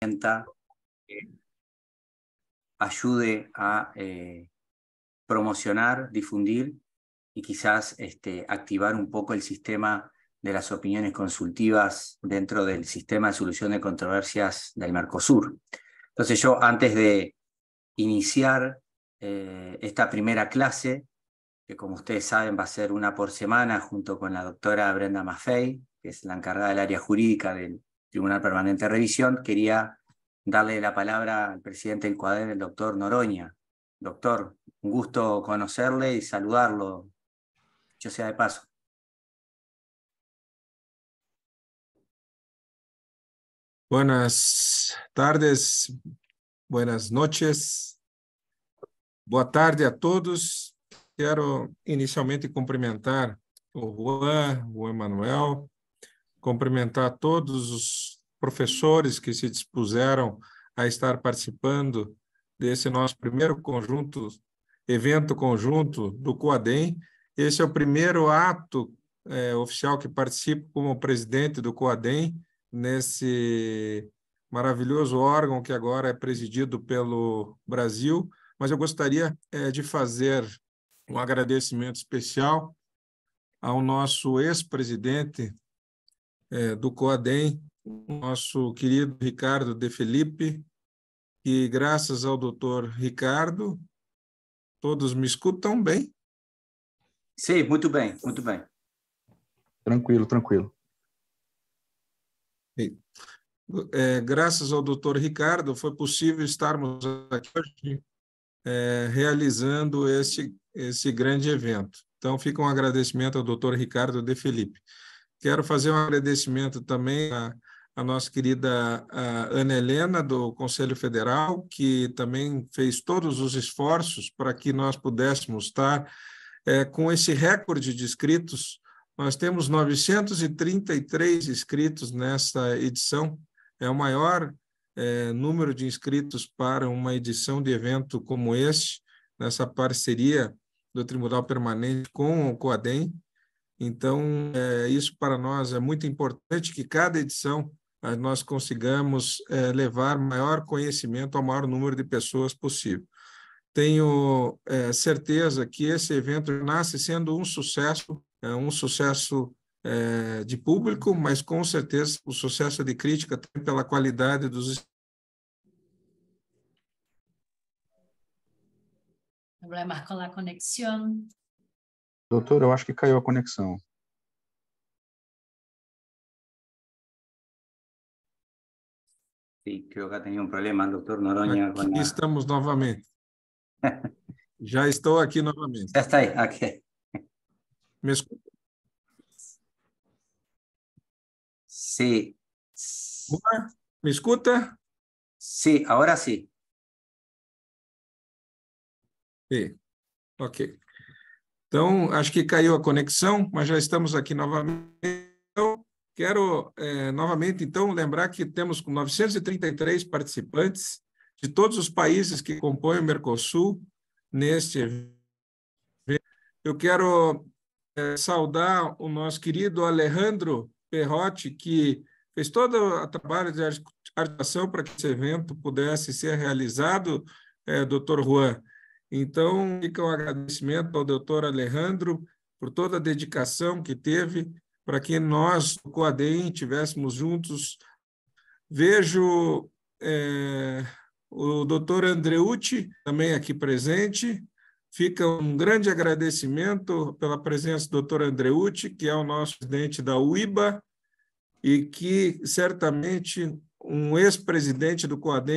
que ayude a promocionar, difundir y quizás activar un poco el sistema de las opiniones consultivas dentro del sistema de solución de controversias del Mercosur. Entonces yo, antes de iniciar esta primera clase, que como ustedes saben va a ser una por semana, junto con la doctora Brenda Maffei, que es la encargada del área jurídica del Tribunal Permanente de Revisión, quería darle la palabra al presidente del COADEN, el doctor Noroña. Doctor, un gusto conocerle y saludarlo, dicho sea de paso. Buenas tardes, buenas noches, boa tarde a todos. Quero inicialmente cumprimentar o Juan Manuel, cumprimentar todos os professores que se dispuseram a estar participando desse nosso primeiro evento conjunto do COADEM. Esse é o primeiro ato oficial que participo como presidente do COADEM, nesse maravilhoso órgão que agora é presidido pelo Brasil, mas eu gostaria de fazer um agradecimento especial ao nosso ex-presidente do COADEM, nosso querido Ricardo De Felipe, e graças ao doutor Ricardo, todos me escutam bem? Sim, muito bem, muito bem. Tranquilo, tranquilo. Graças ao doutor Ricardo, foi possível estarmos aqui hoje realizando esse grande evento. Então, fica um agradecimento ao doutor Ricardo De Felipe. Quero fazer um agradecimento também à nossa querida Ana Helena, do Conselho Federal, que também fez todos os esforços para que nós pudéssemos estar com esse recorde de inscritos. Nós temos 933 inscritos nessa edição, é o maior número de inscritos para uma edição de evento como este, nessa parceria do Tribunal Permanente com o COADEM. Então, isso para nós é muito importante, que cada edição nós consigamos levar maior conhecimento ao maior número de pessoas possível. Tenho certeza que esse evento nasce sendo um sucesso de público, mas com certeza o sucesso de crítica também pela qualidade dos... Problemas com a conexão. Doutor, eu acho que caiu a conexão. Sí, creo que ha tenido un problema el doctor Noroña. Aqui estamos novamente. Já estou aqui novamente. Já está aí, aqui. Me escuta? Sí. Me escuta? Sí, ahora sí. Sim. Ok. Então, acho que caiu a conexão, mas já estamos aqui novamente. Eu quero, novamente, então, lembrar que temos 933 participantes de todos os países que compõem o Mercosul neste evento. Eu quero saudar o nosso querido Alejandro Perrotti, que fez todo o trabalho de articulação para que esse evento pudesse ser realizado, doutor Juan. Então, fica um agradecimento ao doutor Alejandro por toda a dedicação que teve para que nós, do COADEM, estivéssemos juntos. Vejo o doutor Andreucci também aqui presente. Fica um grande agradecimento pela presença do doutor Andreucci, que é o nosso presidente da UIBA, e que, certamente, um ex-presidente do COADEM.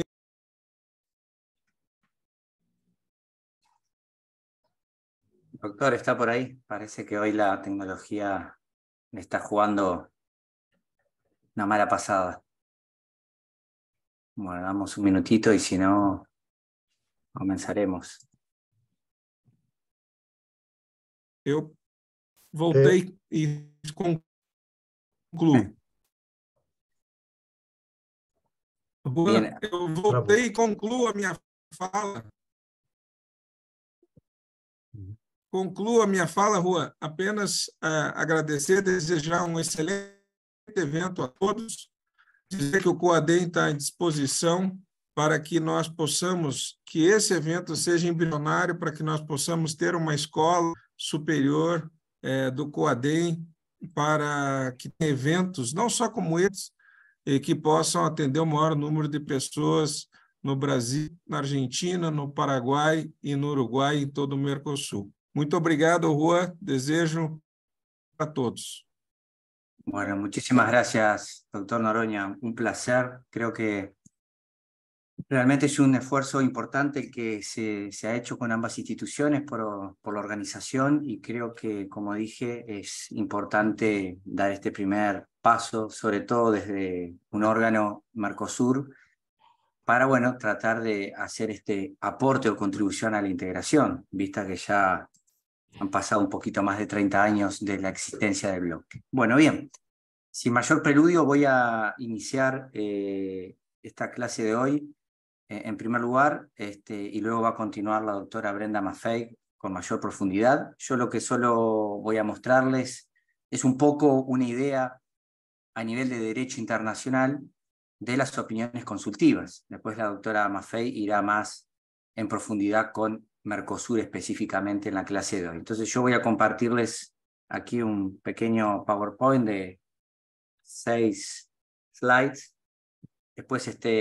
Doctor, ¿está por ahí? Parece que hoy la tecnología le está jugando una mala pasada. Bueno, damos un minutito y si no, comenzaremos. Eu voltei e concluo. Eu voltei e concluo a minha fala. Concluo a minha fala, Juan, apenas agradecer, desejar um excelente evento a todos, dizer que o COADEM está à disposição para que nós possamos, que esse evento seja embrionário, para que nós possamos ter uma escola superior do COADEM, para que tenha eventos, não só como esses, que possam atender o maior número de pessoas no Brasil, na Argentina, no Paraguai e no Uruguai, em todo o Mercosul. Muito obrigado, Juan. Desejo a todos. Bueno, muchísimas gracias, doctor Noroña. Un placer. Creo que realmente es un esfuerzo importante el que se ha hecho con ambas instituciones por la organización y creo que, como dije, es importante dar este primer paso, sobre todo desde un órgano Mercosur, para, bueno, tratar de hacer este aporte o contribución a la integración, vista que ya han pasado un poquito más de 30 años de la existencia del bloque. Bueno, bien, sin mayor preludio voy a iniciar esta clase de hoy. En primer lugar, y luego va a continuar la doctora Brenda Maffei con mayor profundidad. Yo lo que solo voy a mostrarles es un poco una idea a nivel de derecho internacional de las opiniones consultivas. Después la doctora Maffei irá más en profundidad con Mercosur específicamente en la clase de hoy. Entonces yo voy a compartirles aquí un pequeño PowerPoint de 6 slides. Después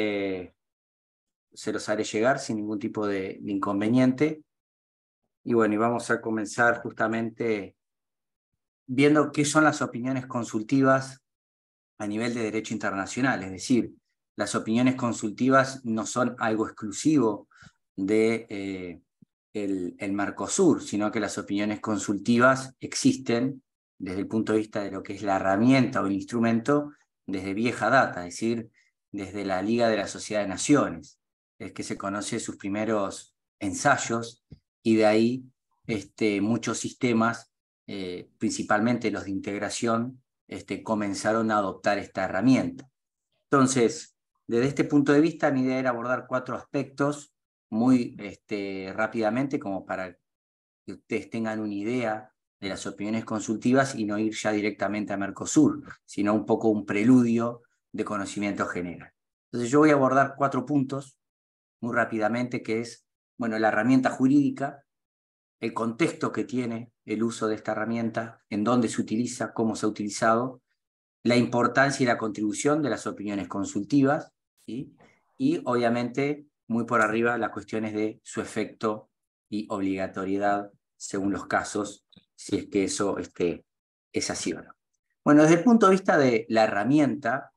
se los haré llegar sin ningún tipo de inconveniente. Y bueno, y vamos a comenzar justamente viendo qué son las opiniones consultivas a nivel de derecho internacional. Es decir, las opiniones consultivas no son algo exclusivo de el Mercosur, sino que las opiniones consultivas existen desde el punto de vista de lo que es la herramienta o el instrumento desde vieja data, es decir, desde la Liga de la Sociedad de Naciones. Es que se conoce sus primeros ensayos y de ahí muchos sistemas, principalmente los de integración, comenzaron a adoptar esta herramienta. Entonces, desde este punto de vista, mi idea era abordar 4 aspectos muy rápidamente, como para que ustedes tengan una idea de las opiniones consultivas y no ir ya directamente a Mercosur, sino un poco un preludio de conocimiento general. Entonces yo voy a abordar 4 puntos muy rápidamente, que es, bueno, la herramienta jurídica, el contexto que tiene el uso de esta herramienta, en dónde se utiliza, cómo se ha utilizado, la importancia y la contribución de las opiniones consultivas, ¿sí? Y obviamente, muy por arriba, las cuestiones de su efecto y obligatoriedad según los casos, si es que eso es así o no. Bueno, desde el punto de vista de la herramienta,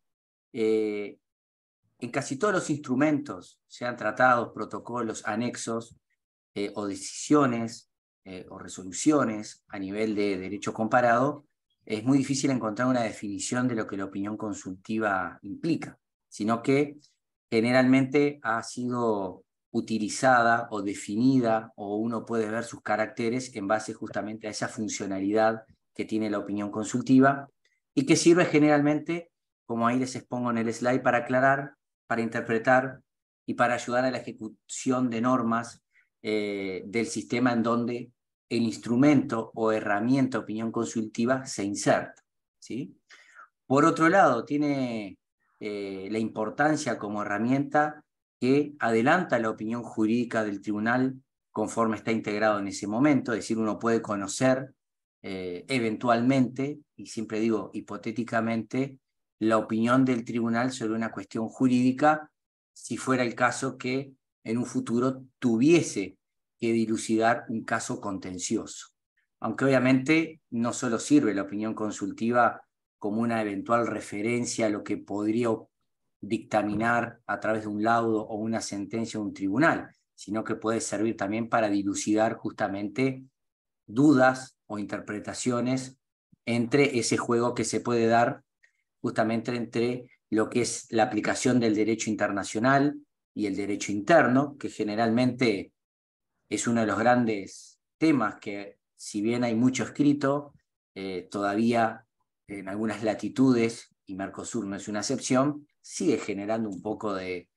en casi todos los instrumentos, sean tratados, protocolos, anexos o decisiones o resoluciones a nivel de derecho comparado, es muy difícil encontrar una definición de lo que la opinión consultiva implica, sino que generalmente ha sido utilizada o definida, o uno puede ver sus caracteres en base justamente a esa funcionalidad que tiene la opinión consultiva y que sirve generalmente, como ahí les expongo en el slide, para aclarar, para interpretar y para ayudar a la ejecución de normas del sistema en donde el instrumento o herramienta opinión consultiva se inserta, ¿sí? Por otro lado, tiene la importancia como herramienta que adelanta la opinión jurídica del tribunal conforme está integrado en ese momento, es decir, uno puede conocer eventualmente, y siempre digo hipotéticamente, la opinión del tribunal sobre una cuestión jurídica si fuera el caso que en un futuro tuviese que dilucidar un caso contencioso. Aunque obviamente no solo sirve la opinión consultiva como una eventual referencia a lo que podría dictaminar a través de un laudo o una sentencia de un tribunal, sino que puede servir también para dilucidar justamente dudas o interpretaciones entre ese juego que se puede dar justamente entre lo que es la aplicación del derecho internacional y el derecho interno, que generalmente es uno de los grandes temas que, si bien hay mucho escrito, todavía en algunas latitudes, y Mercosur no es una excepción, sigue generando un poco de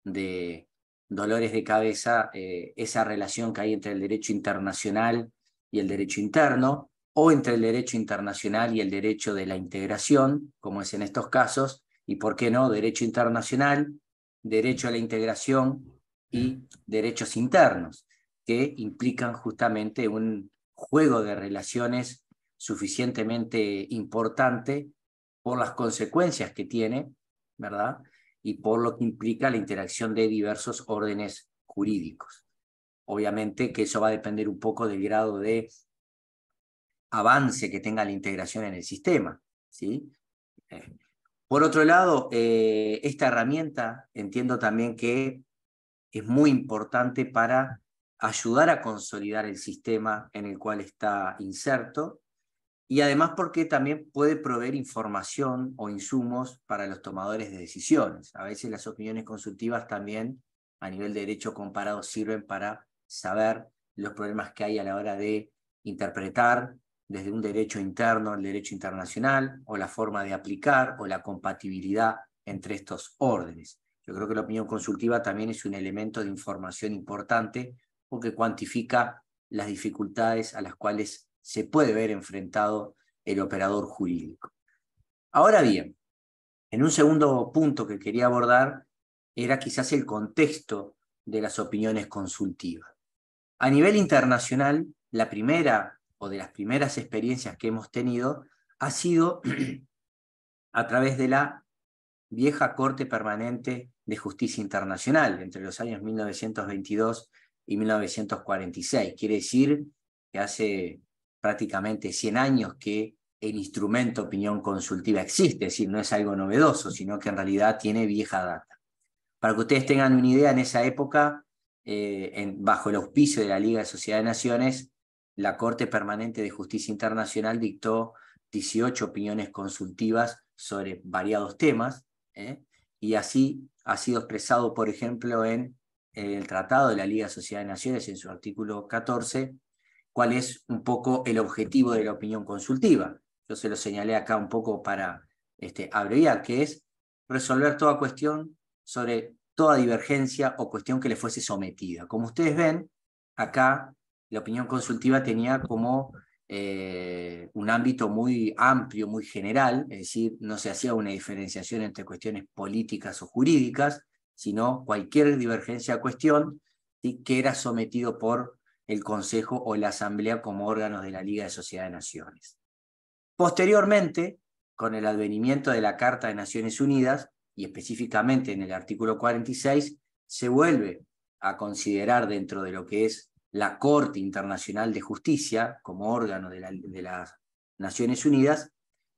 dolores de cabeza esa relación que hay entre el derecho internacional y el derecho interno, o entre el derecho internacional y el derecho de la integración, como es en estos casos, y por qué no, derecho internacional, derecho a la integración y derechos internos, que implican justamente un juego de relaciones suficientemente importante por las consecuencias que tiene, ¿verdad? Y por lo que implica la interacción de diversos órdenes jurídicos. Obviamente que eso va a depender un poco del grado de avance que tenga la integración en el sistema, ¿sí? Por otro lado, esta herramienta entiendo también que es muy importante para ayudar a consolidar el sistema en el cual está inserto, y además porque también puede proveer información o insumos para los tomadores de decisiones. A veces las opiniones consultivas también, a nivel de derecho comparado, sirven para saber los problemas que hay a la hora de interpretar desde un derecho interno al derecho internacional, o la forma de aplicar, o la compatibilidad entre estos órdenes. Yo creo que la opinión consultiva también es un elemento de información importante, porque cuantifica las dificultades a las cuales se puede ver enfrentado el operador jurídico. Ahora bien, en un segundo punto que quería abordar era quizás el contexto de las opiniones consultivas. A nivel internacional, la primera o de las primeras experiencias que hemos tenido ha sido a través de la vieja Corte Permanente de Justicia Internacional, entre los años 1922 y 1946. Quiere decir que hace prácticamente 100 años que el instrumento opinión consultiva existe, es decir, no es algo novedoso, sino que en realidad tiene vieja data. Para que ustedes tengan una idea, en esa época, bajo el auspicio de la Liga de Sociedades de Naciones, la Corte Permanente de Justicia Internacional dictó 18 opiniones consultivas sobre variados temas, y así ha sido expresado, por ejemplo, en el Tratado de la Liga de Sociedades de Naciones, en su artículo 14, cuál es un poco el objetivo de la opinión consultiva. Yo se lo señalé acá un poco para abreviar, que es resolver toda cuestión sobre toda divergencia o cuestión que le fuese sometida. Como ustedes ven, acá la opinión consultiva tenía como un ámbito muy amplio, muy general, es decir, no se hacía una diferenciación entre cuestiones políticas o jurídicas, sino cualquier divergencia o cuestión, ¿sí?, que era sometido por el Consejo o la Asamblea como órganos de la Liga de Sociedades de Naciones. Posteriormente, con el advenimiento de la Carta de Naciones Unidas, y específicamente en el artículo 46, se vuelve a considerar dentro de lo que es la Corte Internacional de Justicia, como órgano de las Naciones Unidas,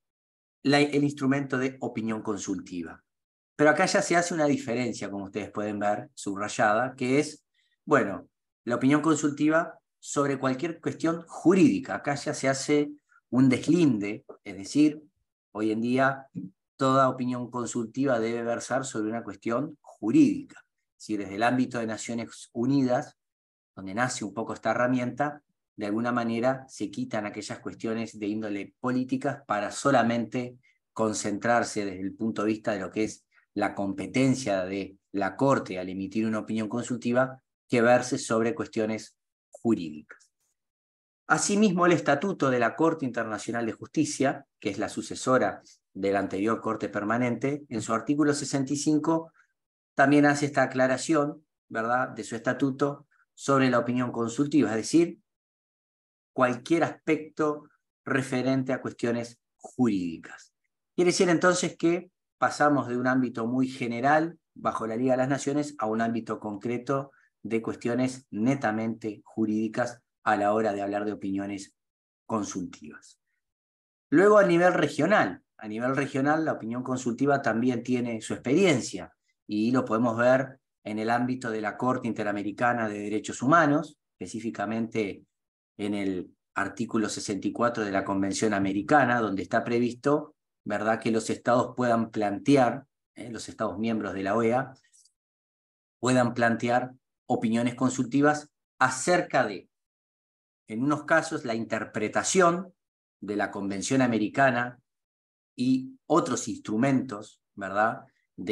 el instrumento de opinión consultiva. Pero acá ya se hace una diferencia, como ustedes pueden ver, subrayada, que es, bueno, la opinión consultiva sobre cualquier cuestión jurídica. Acá ya se hace un deslinde, es decir, hoy en día toda opinión consultiva debe versar sobre una cuestión jurídica. Es decir, desde el ámbito de Naciones Unidas, donde nace un poco esta herramienta, de alguna manera se quitan aquellas cuestiones de índole políticas para solamente concentrarse desde el punto de vista de lo que es la competencia de la Corte al emitir una opinión consultiva, que verse sobre cuestiones jurídicas. Asimismo, el Estatuto de la Corte Internacional de Justicia, que es la sucesora de la anterior Corte Permanente, en su artículo 65 también hace esta aclaración, ¿verdad?, de su estatuto sobre la opinión consultiva, es decir, cualquier aspecto referente a cuestiones jurídicas. Quiere decir entonces que pasamos de un ámbito muy general, bajo la Liga de las Naciones, a un ámbito concreto de cuestiones netamente jurídicas a la hora de hablar de opiniones consultivas. Luego, a nivel regional la opinión consultiva también tiene su experiencia, y lo podemos ver en el ámbito de la Corte Interamericana de Derechos Humanos, específicamente en el artículo 64 de la Convención Americana, donde está previsto, ¿verdad?, que los estados puedan plantear, los estados miembros de la OEA, puedan plantear opiniones consultivas acerca de, en unos casos, la interpretación de la Convención Americana y otros instrumentos, ¿verdad?,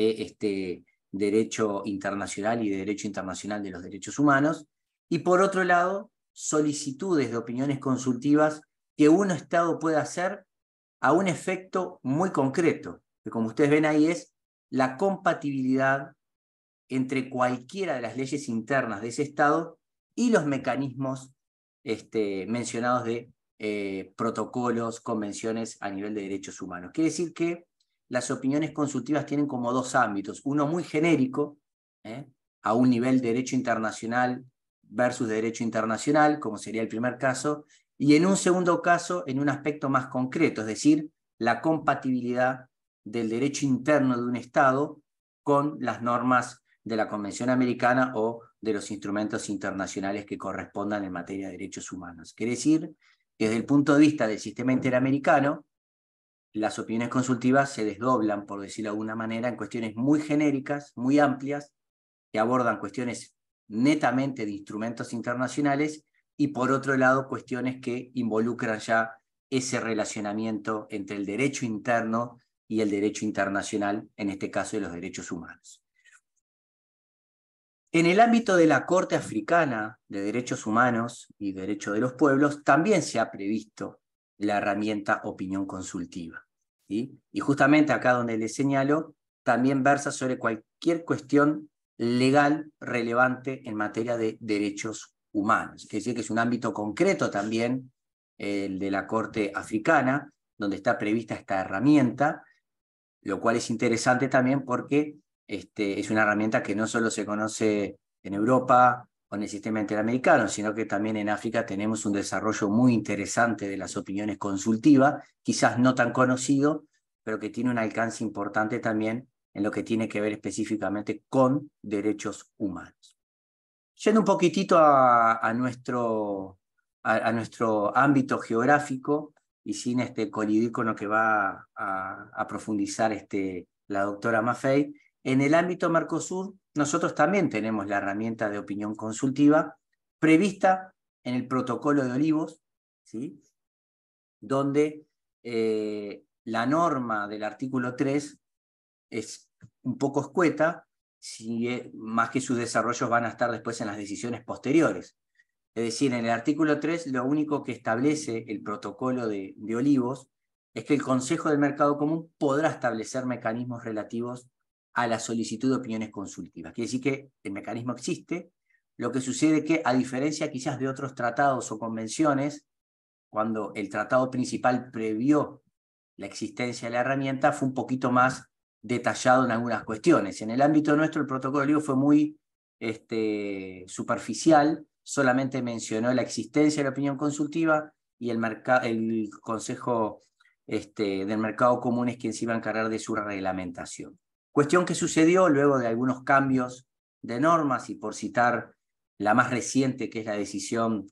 de derecho internacional y de derecho internacional de los derechos humanos, y por otro lado, solicitudes de opiniones consultivas que un Estado puede hacer a un efecto muy concreto, que como ustedes ven ahí es la compatibilidad entre cualquiera de las leyes internas de ese Estado y los mecanismos mencionados de protocolos, convenciones a nivel de derechos humanos. Quiere decir que las opiniones consultivas tienen como dos ámbitos, uno muy genérico, a un nivel de derecho internacional versus derecho internacional, como sería el primer caso, y en un segundo caso, en un aspecto más concreto, es decir, la compatibilidad del derecho interno de un Estado con las normas de la Convención Americana o de los instrumentos internacionales que correspondan en materia de derechos humanos. Quiere decir, desde el punto de vista del sistema interamericano, las opiniones consultivas se desdoblan, por decirlo de alguna manera, en cuestiones muy genéricas, muy amplias, que abordan cuestiones netamente de instrumentos internacionales y, por otro lado, cuestiones que involucran ya ese relacionamiento entre el derecho interno y el derecho internacional, en este caso de los derechos humanos. En el ámbito de la Corte Africana de Derechos Humanos y Derecho de los Pueblos, también se ha previsto la herramienta opinión consultiva, ¿sí? Y justamente acá donde les señalo, también versa sobre cualquier cuestión legal relevante en materia de derechos humanos. Quiere decir que es un ámbito concreto también, el de la Corte Africana, donde está prevista esta herramienta, lo cual es interesante también porque es una herramienta que no solo se conoce en Europa o en el sistema interamericano, sino que también en África tenemos un desarrollo muy interesante de las opiniones consultivas, quizás no tan conocido, pero que tiene un alcance importante también en lo que tiene que ver específicamente con derechos humanos. Yendo un poquitito a nuestro ámbito geográfico, y sin colidir con lo que va a profundizar la doctora Maffei, en el ámbito Mercosur nosotros también tenemos la herramienta de opinión consultiva prevista en el protocolo de Olivos, ¿sí? Donde la norma del artículo 3 es un poco escueta, más que sus desarrollos van a estar después en las decisiones posteriores. Es decir, en el artículo 3 lo único que establece el protocolo de Olivos es que el Consejo del Mercado Común podrá establecer mecanismos relativos a la solicitud de opiniones consultivas. Quiere decir que el mecanismo existe, lo que sucede es que, a diferencia quizás de otros tratados o convenciones, cuando el tratado principal previó la existencia de la herramienta, fue un poquito más detallado en algunas cuestiones. En el ámbito nuestro, el protocolo de Olivos fue muy superficial, solamente mencionó la existencia de la opinión consultiva y el Consejo del Mercado Común es quien se iba a encargar de su reglamentación. Cuestión que sucedió luego de algunos cambios de normas, y por citar la más reciente, que es la decisión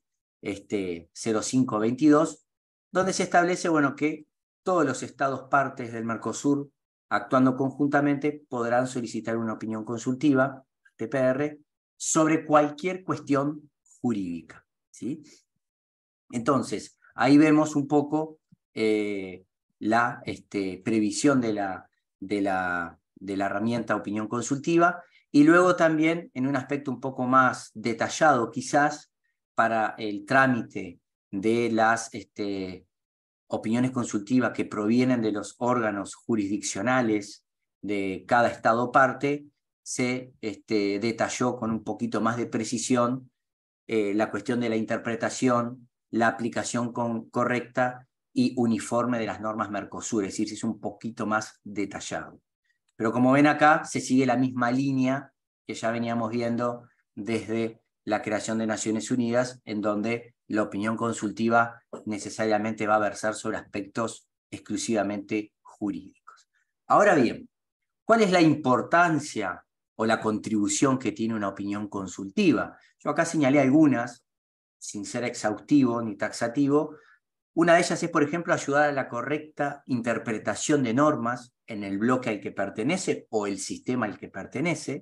0522, donde se establece que todos los estados partes del Mercosur, actuando conjuntamente, podrán solicitar una opinión consultiva, TPR, sobre cualquier cuestión jurídica, ¿sí? Entonces, ahí vemos un poco la previsión de la herramienta opinión consultiva, y luego también en un aspecto un poco más detallado quizás para el trámite de las opiniones consultivas que provienen de los órganos jurisdiccionales de cada estado parte, se detalló con un poquito más de precisión la cuestión de la interpretación, la aplicación correcta y uniforme de las normas Mercosur, es decir, es un poquito más detallado. Pero como ven acá, se sigue la misma línea que ya veníamos viendo desde la creación de Naciones Unidas, en donde la opinión consultiva necesariamente va a versar sobre aspectos exclusivamente jurídicos. Ahora bien, ¿cuál es la importancia o la contribución que tiene una opinión consultiva? Yo acá señalé algunas, sin ser exhaustivo ni taxativo. Una de ellas es, por ejemplo, ayudar a la correcta interpretación de normas en el bloque al que pertenece o el sistema al que pertenece.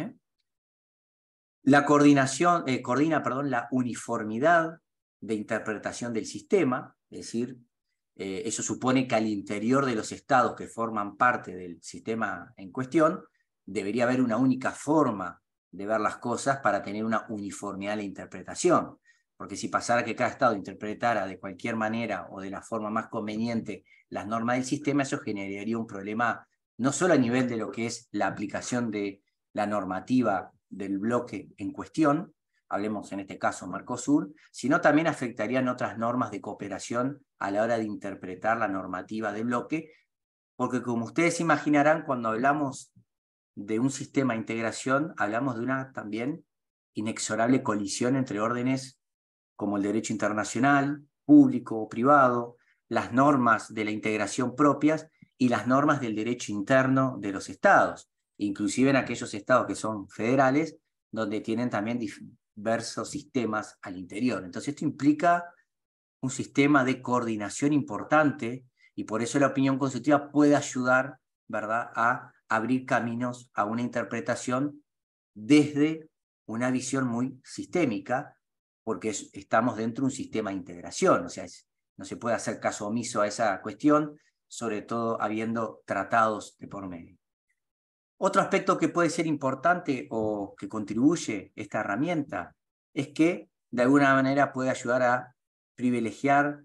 La coordina la uniformidad de interpretación del sistema, es decir, eso supone que al interior de los estados que forman parte del sistema en cuestión, debería haber una única forma de ver las cosas para tener una uniformidad en la interpretación. Porque si pasara que cada estado interpretara de cualquier manera o de la forma más conveniente las normas del sistema, eso generaría un problema no solo a nivel de lo que es la aplicación de la normativa del bloque en cuestión, hablemos en este caso Mercosur, sino también afectarían otras normas de cooperación a la hora de interpretar la normativa del bloque, porque como ustedes imaginarán, cuando hablamos de un sistema de integración, hablamos de una también inexorable colisión entre órdenes como el derecho internacional, público o privado, las normas de la integración propias y las normas del derecho interno de los estados, inclusive en aquellos estados que son federales, donde tienen también diversos sistemas al interior. Entonces esto implica un sistema de coordinación importante y por eso la opinión consultiva puede ayudar, ¿verdad?, a abrir caminos a una interpretación desde una visión muy sistémica, porque estamos dentro de un sistema de integración, o sea, no se puede hacer caso omiso a esa cuestión, sobre todo habiendo tratados de por medio. Otro aspecto que puede ser importante o que contribuye esta herramienta es que de alguna manera puede ayudar a privilegiar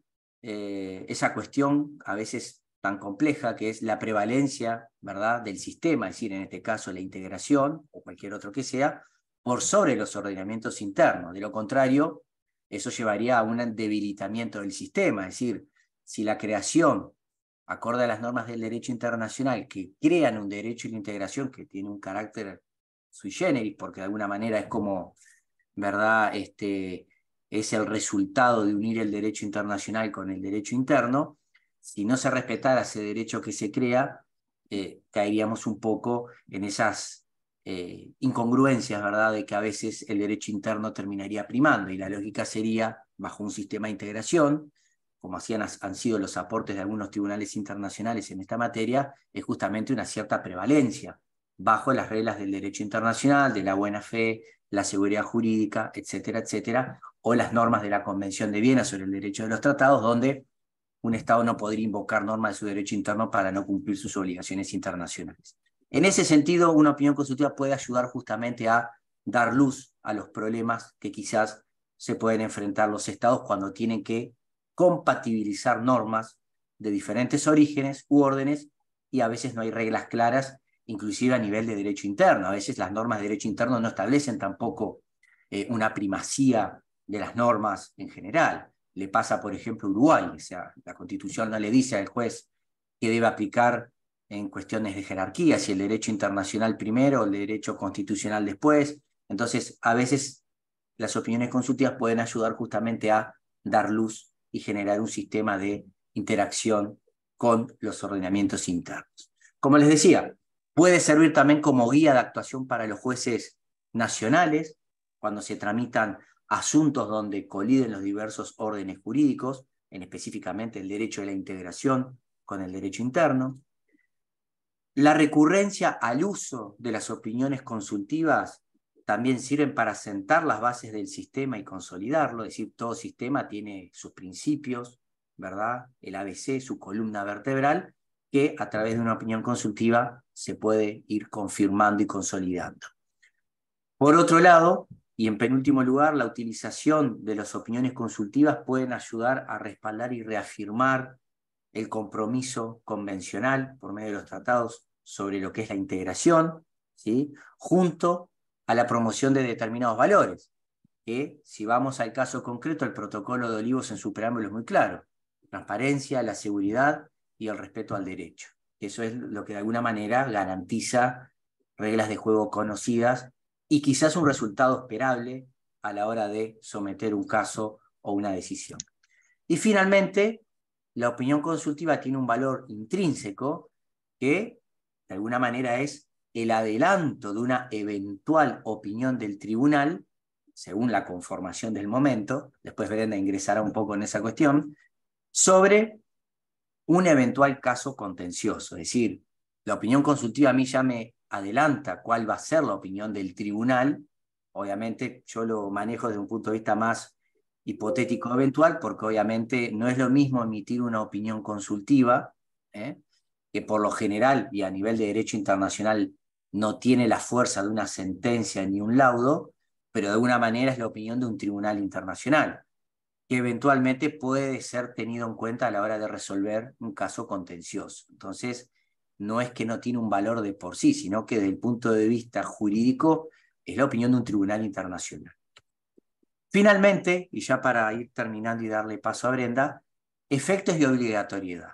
esa cuestión a veces tan compleja que es la prevalencia, ¿verdad?, del sistema, es decir, en este caso la integración o cualquier otro que sea, por sobre los ordenamientos internos. De lo contrario, eso llevaría a un debilitamiento del sistema, es decir, si la creación, acorde a las normas del derecho internacional, que crean un derecho de la integración que tiene un carácter sui generis, porque de alguna manera es como, ¿verdad?, es el resultado de unir el derecho internacional con el derecho interno. Si no se respetara ese derecho que se crea, caeríamos un poco en esas incongruencias, ¿verdad?, de que a veces el derecho interno terminaría primando, y la lógica sería, bajo un sistema de integración, como han sido los aportes de algunos tribunales internacionales en esta materia, es justamente una cierta prevalencia, bajo las reglas del derecho internacional, de la buena fe, la seguridad jurídica, etcétera, etcétera, o las normas de la Convención de Viena sobre el derecho de los tratados, donde un Estado no podría invocar normas de su derecho interno para no cumplir sus obligaciones internacionales. En ese sentido, una opinión consultiva puede ayudar justamente a dar luz a los problemas que quizás se pueden enfrentar los Estados cuando tienen que compatibilizar normas de diferentes orígenes u órdenes, y a veces no hay reglas claras, inclusive a nivel de derecho interno. A veces las normas de derecho interno no establecen tampoco una primacía de las normas en general. Le pasa, por ejemplo, a Uruguay, o sea, la Constitución no le dice al juez que debe aplicar en cuestiones de jerarquía, si el derecho internacional primero o el derecho constitucional después. Entonces, a veces las opiniones consultivas pueden ayudar justamente a dar luz y generar un sistema de interacción con los ordenamientos internos. Como les decía, puede servir también como guía de actuación para los jueces nacionales, cuando se tramitan asuntos donde coliden los diversos órdenes jurídicos, en específicamente el derecho de la integración con el derecho interno. La recurrencia al uso de las opiniones consultivas también sirven para sentar las bases del sistema y consolidarlo, es decir, todo sistema tiene sus principios, ¿verdad?, el ABC, su columna vertebral, que a través de una opinión consultiva se puede ir confirmando y consolidando. Por otro lado, y en penúltimo lugar, la utilización de las opiniones consultivas pueden ayudar a respaldar y reafirmar el compromiso convencional por medio de los tratados sobre lo que es la integración, ¿sí?, junto a la promoción de determinados valores, que si vamos al caso concreto, el Protocolo de Olivos en su preámbulo es muy claro: transparencia, la seguridad y el respeto al derecho. Eso es lo que de alguna manera garantiza reglas de juego conocidas y quizás un resultado esperable a la hora de someter un caso o una decisión. Y finalmente, la opinión consultiva tiene un valor intrínseco que de alguna manera es el adelanto de una eventual opinión del tribunal, según la conformación del momento, después Brenda ingresará un poco en esa cuestión, sobre un eventual caso contencioso. Es decir, la opinión consultiva a mí ya me adelanta cuál va a ser la opinión del tribunal. Obviamente yo lo manejo desde un punto de vista más hipotético eventual, porque obviamente no es lo mismo emitir una opinión consultiva, que por lo general y a nivel de derecho internacional no tiene la fuerza de una sentencia ni un laudo, pero de alguna manera es la opinión de un tribunal internacional, que eventualmente puede ser tenido en cuenta a la hora de resolver un caso contencioso. Entonces, no es que no tiene un valor de por sí, sino que desde el punto de vista jurídico es la opinión de un tribunal internacional. Finalmente, y ya para ir terminando y darle paso a Brenda, efectos de obligatoriedad.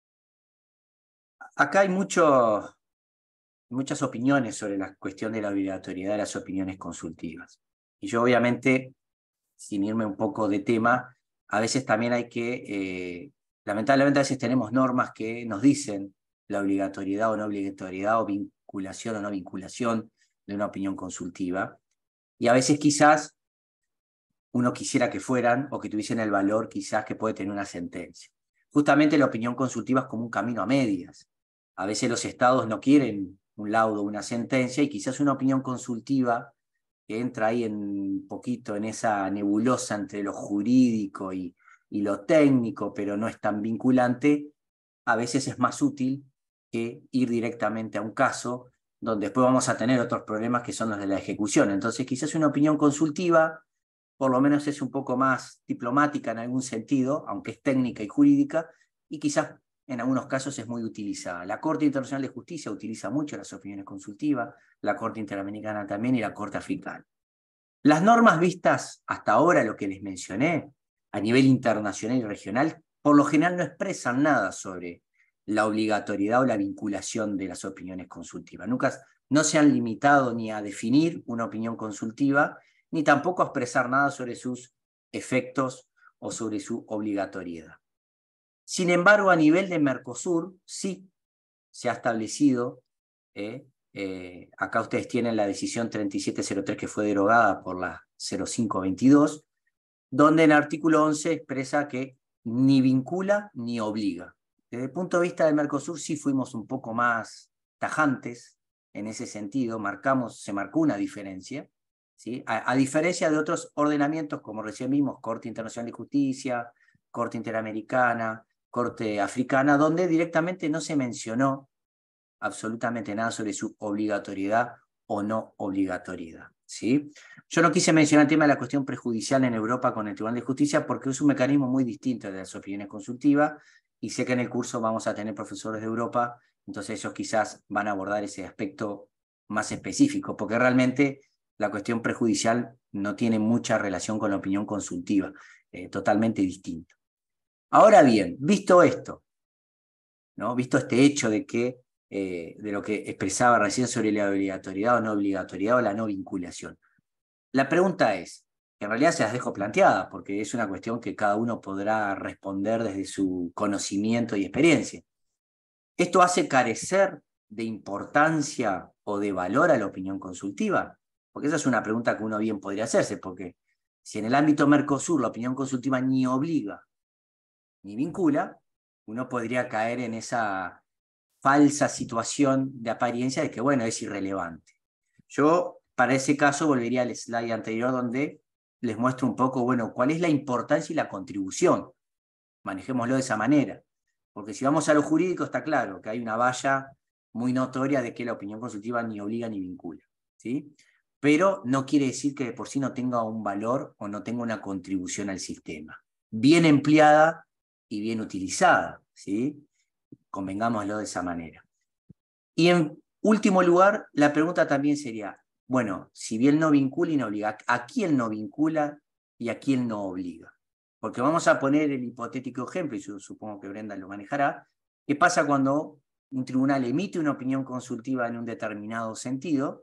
Acá hay muchas opiniones sobre la cuestión de la obligatoriedad de las opiniones consultivas. Y yo obviamente, sin irme un poco de tema, a veces también hay que, lamentablemente a veces tenemos normas que nos dicen la obligatoriedad o no obligatoriedad, o vinculación o no vinculación de una opinión consultiva. Y a veces quizás uno quisiera que fueran o que tuviesen el valor quizás que puede tener una sentencia. Justamente la opinión consultiva es como un camino a medias. A veces los estados no quieren un laudo, una sentencia, y quizás una opinión consultiva que entra ahí un poquito en esa nebulosa entre lo jurídico y lo técnico, pero no es tan vinculante, a veces es más útil que ir directamente a un caso donde después vamos a tener otros problemas que son los de la ejecución. Entonces quizás una opinión consultiva por lo menos es un poco más diplomática en algún sentido, aunque es técnica y jurídica, y quizás en algunos casos es muy utilizada. La Corte Internacional de Justicia utiliza mucho las opiniones consultivas, la Corte Interamericana también y la Corte Africana. Las normas vistas hasta ahora, lo que les mencioné, a nivel internacional y regional, por lo general no expresan nada sobre la obligatoriedad o la vinculación de las opiniones consultivas. Nunca no se han limitado ni a definir una opinión consultiva, ni tampoco a expresar nada sobre sus efectos o sobre su obligatoriedad. Sin embargo, a nivel de Mercosur, sí se ha establecido, acá ustedes tienen la decisión 3703 que fue derogada por la 0522, donde en el artículo 11 expresa que ni vincula ni obliga. Desde el punto de vista del Mercosur sí fuimos un poco más tajantes en ese sentido, se marcó una diferencia, ¿sí? A diferencia de otros ordenamientos, como recién vimos, Corte Internacional de Justicia, Corte Interamericana, Corte Africana, donde directamente no se mencionó absolutamente nada sobre su obligatoriedad o no obligatoriedad, ¿sí? Yo no quise mencionar el tema de la cuestión prejudicial en Europa con el Tribunal de Justicia porque es un mecanismo muy distinto de las opiniones consultivas, y sé que en el curso vamos a tener profesores de Europa, entonces ellos quizás van a abordar ese aspecto más específico, porque realmente la cuestión prejudicial no tiene mucha relación con la opinión consultiva, totalmente distinto. Ahora bien, visto esto, ¿no? Visto este hecho de que de lo que expresaba recién sobre la obligatoriedad o no obligatoriedad o la no vinculación. La pregunta es, que en realidad se las dejo planteada, porque es una cuestión que cada uno podrá responder desde su conocimiento y experiencia. ¿Esto hace carecer de importancia o de valor a la opinión consultiva? Porque esa es una pregunta que uno bien podría hacerse, porque si en el ámbito Mercosur la opinión consultiva ni obliga ni vincula, uno podría caer en esa falsa situación de apariencia de que, bueno, es irrelevante. Yo, para ese caso, volvería al slide anterior donde les muestro un poco, bueno, cuál es la importancia y la contribución. Manejémoslo de esa manera. Porque si vamos a lo jurídico, está claro que hay una valla muy notoria de que la opinión consultiva ni obliga ni vincula, ¿sí? Pero no quiere decir que de por sí no tenga un valor o no tenga una contribución al sistema. Bien empleada y bien utilizada, ¿sí? Convengámoslo de esa manera. Y en último lugar, la pregunta también sería, bueno, si bien no vincula y no obliga, ¿a quién no vincula y a quién no obliga? Porque vamos a poner el hipotético ejemplo, y yo supongo que Brenda lo manejará, ¿qué pasa cuando un tribunal emite una opinión consultiva en un determinado sentido?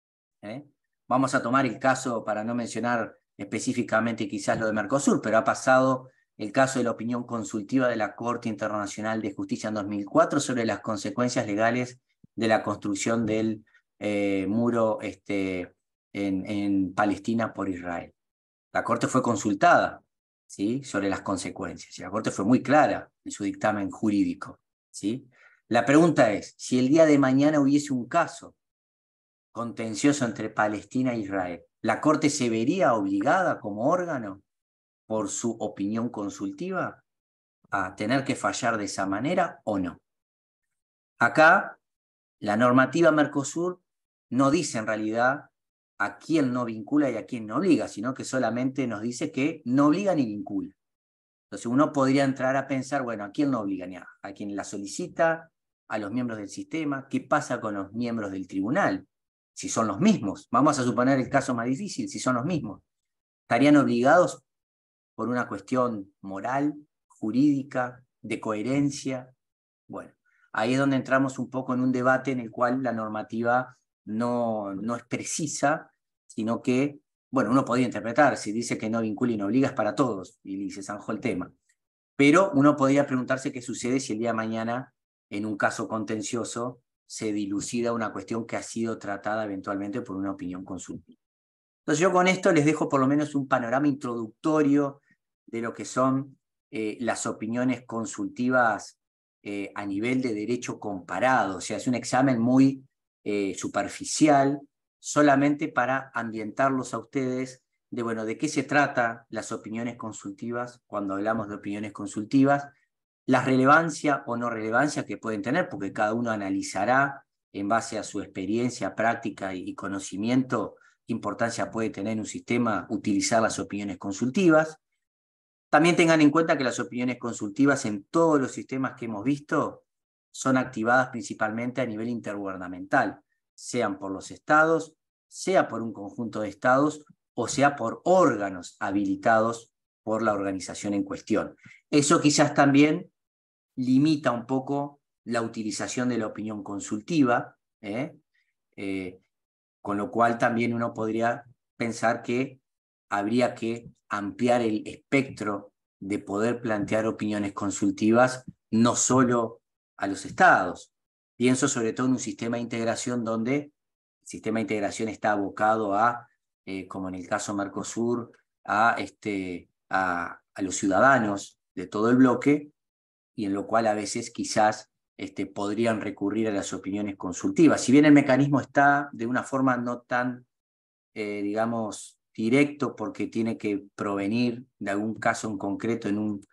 Vamos a tomar el caso, para no mencionar específicamente quizás lo de Mercosur, pero ha pasado el caso de la opinión consultiva de la Corte Internacional de Justicia en 2004 sobre las consecuencias legales de la construcción del muro en Palestina por Israel. La Corte fue consultada, ¿sí?, sobre las consecuencias, y la Corte fue muy clara en su dictamen jurídico, ¿sí? La pregunta es, si el día de mañana hubiese un caso contencioso entre Palestina e Israel, ¿la Corte se vería obligada como órgano por su opinión consultiva a tener que fallar de esa manera o no? Acá, la normativa Mercosur no dice en realidad a quién no vincula y a quién no obliga, sino que solamente nos dice que no obliga ni vincula. Entonces uno podría entrar a pensar, bueno, ¿a quién no obliga? Ni a quien la solicita, a los miembros del sistema? ¿Qué pasa con los miembros del tribunal? Si son los mismos, vamos a suponer el caso más difícil, si son los mismos, ¿estarían obligados por una cuestión moral, jurídica, de coherencia? Bueno, ahí es donde entramos un poco en un debate en el cual la normativa no es precisa, sino que, bueno, uno podría interpretar, si dice que no vincula y no obliga es para todos, y se zanjó el tema. Pero uno podría preguntarse qué sucede si el día de mañana, en un caso contencioso, se dilucida una cuestión que ha sido tratada eventualmente por una opinión consultiva. Entonces yo con esto les dejo por lo menos un panorama introductorio de lo que son las opiniones consultivas a nivel de derecho comparado. O sea, es un examen muy superficial, solamente para ambientarlos a ustedes de, bueno, de qué se trata las opiniones consultivas cuando hablamos de opiniones consultivas, la relevancia o no relevancia que pueden tener, porque cada uno analizará en base a su experiencia, práctica y conocimiento qué importancia puede tener en un sistema utilizar las opiniones consultivas. También tengan en cuenta que las opiniones consultivas en todos los sistemas que hemos visto son activadas principalmente a nivel intergubernamental, sean por los estados, sea por un conjunto de estados o sea por órganos habilitados por la organización en cuestión. Eso quizás también limita un poco la utilización de la opinión consultiva, con lo cual también uno podría pensar que habría que ampliar el espectro de poder plantear opiniones consultivas no solo a los estados. Pienso sobre todo en un sistema de integración donde el sistema de integración está abocado a, como en el caso Mercosur, a los ciudadanos de todo el bloque, y en lo cual a veces quizás podrían recurrir a las opiniones consultivas. Si bien el mecanismo está de una forma no tan, digamos, directo, porque tiene que provenir de algún caso en concreto en un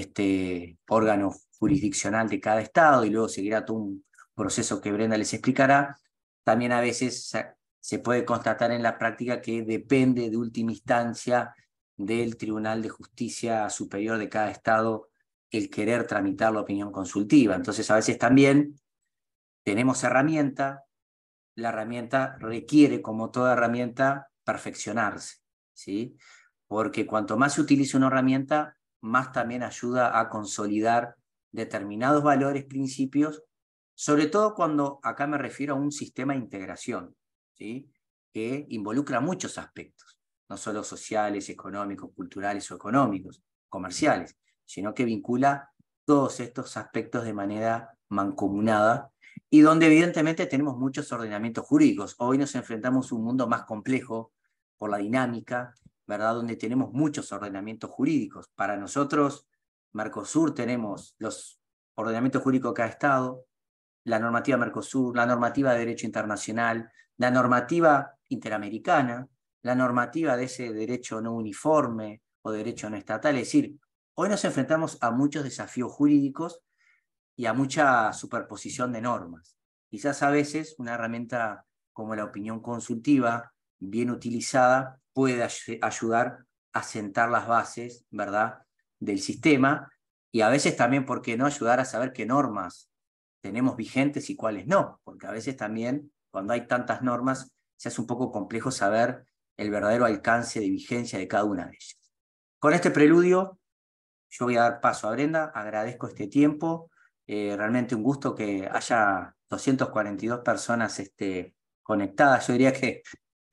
órgano jurisdiccional de cada estado, y luego seguirá todo un proceso que Brenda les explicará, también a veces se puede constatar en la práctica que depende de última instancia del Tribunal de Justicia Superior de cada estado el querer tramitar la opinión consultiva. Entonces a veces también tenemos herramienta, la herramienta requiere, como toda herramienta, perfeccionarse, ¿sí? Porque cuanto más se utiliza una herramienta, más también ayuda a consolidar determinados valores, principios, sobre todo cuando acá me refiero a un sistema de integración, ¿sí? Que involucra muchos aspectos, no solo sociales, económicos, culturales o económicos, comerciales, sino que vincula todos estos aspectos de manera mancomunada, y donde evidentemente tenemos muchos ordenamientos jurídicos. Hoy nos enfrentamos a un mundo más complejo por la dinámica, ¿verdad? Donde tenemos muchos ordenamientos jurídicos. Para nosotros, Mercosur, tenemos los ordenamientos jurídicos de cada estado, la normativa Mercosur, la normativa de derecho internacional, la normativa interamericana, la normativa de ese derecho no uniforme o derecho no estatal. Es decir, hoy nos enfrentamos a muchos desafíos jurídicos y a mucha superposición de normas. Quizás a veces una herramienta como la opinión consultiva, bien utilizada, puede ayudar a sentar las bases, ¿verdad?, del sistema, y a veces también, ¿por qué no?, ayudar a saber qué normas tenemos vigentes y cuáles no, porque a veces también, cuando hay tantas normas, se hace un poco complejo saber el verdadero alcance de vigencia de cada una de ellas. Con este preludio, yo voy a dar paso a Brenda, agradezco este tiempo, realmente un gusto que haya 242 personas conectadas. Yo diría que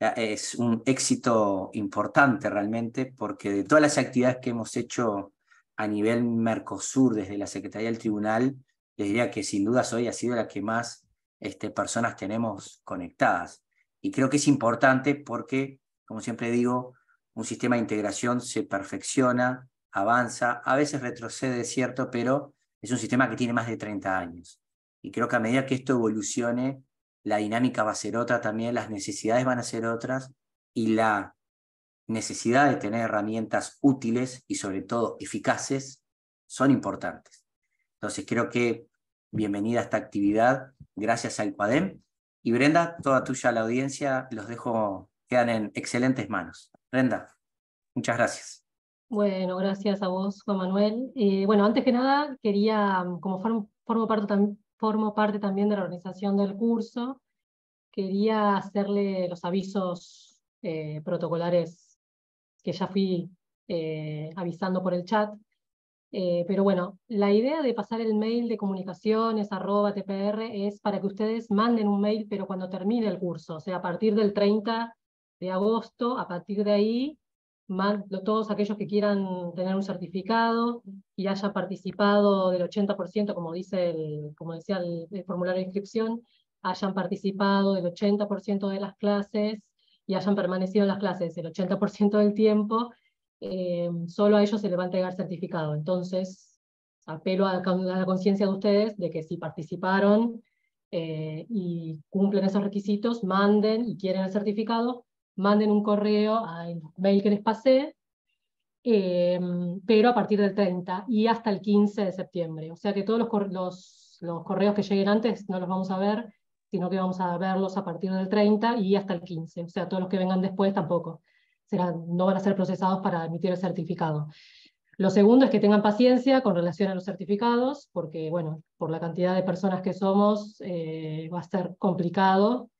es un éxito importante realmente, porque de todas las actividades que hemos hecho a nivel Mercosur desde la Secretaría del Tribunal, les diría que sin dudas hoy ha sido la que más personas tenemos conectadas. Y creo que es importante porque, como siempre digo, un sistema de integración se perfecciona, avanza, a veces retrocede, es cierto, pero es un sistema que tiene más de 30 años. Y creo que a medida que esto evolucione, la dinámica va a ser otra también, las necesidades van a ser otras, y la necesidad de tener herramientas útiles y sobre todo eficaces son importantes. Entonces creo que bienvenida a esta actividad, gracias al CUADEM. Y Brenda, toda tuya la audiencia, los dejo, quedan en excelentes manos. Brenda, muchas gracias. Bueno, gracias a vos, Juan Manuel. Bueno, antes que nada, quería, como formo parte formo parte también de la organización del curso, quería hacerle los avisos protocolares que ya fui avisando por el chat. Pero bueno, la idea de pasar el mail de comunicaciones @tpr es para que ustedes manden un mail, pero cuando termine el curso, o sea, a partir del 30 de agosto, a partir de ahí, todos aquellos que quieran tener un certificado y hayan participado del 80%, como decía el formulario de inscripción, hayan participado del 80% de las clases y hayan permanecido en las clases el 80% del tiempo, solo a ellos se les va a entregar certificado. Entonces, apelo a la conciencia de ustedes de que si participaron y cumplen esos requisitos, manden y quieren el certificado, manden un correo al mail que les pasé, pero a partir del 30 y hasta el 15 de septiembre. O sea que todos los correos que lleguen antes no los vamos a ver, sino que vamos a verlos a partir del 30 y hasta el 15. O sea, todos los que vengan después tampoco. No van a ser procesados para emitir el certificado. Lo segundo es que tengan paciencia con relación a los certificados, porque, bueno, por la cantidad de personas que somos, va a ser complicado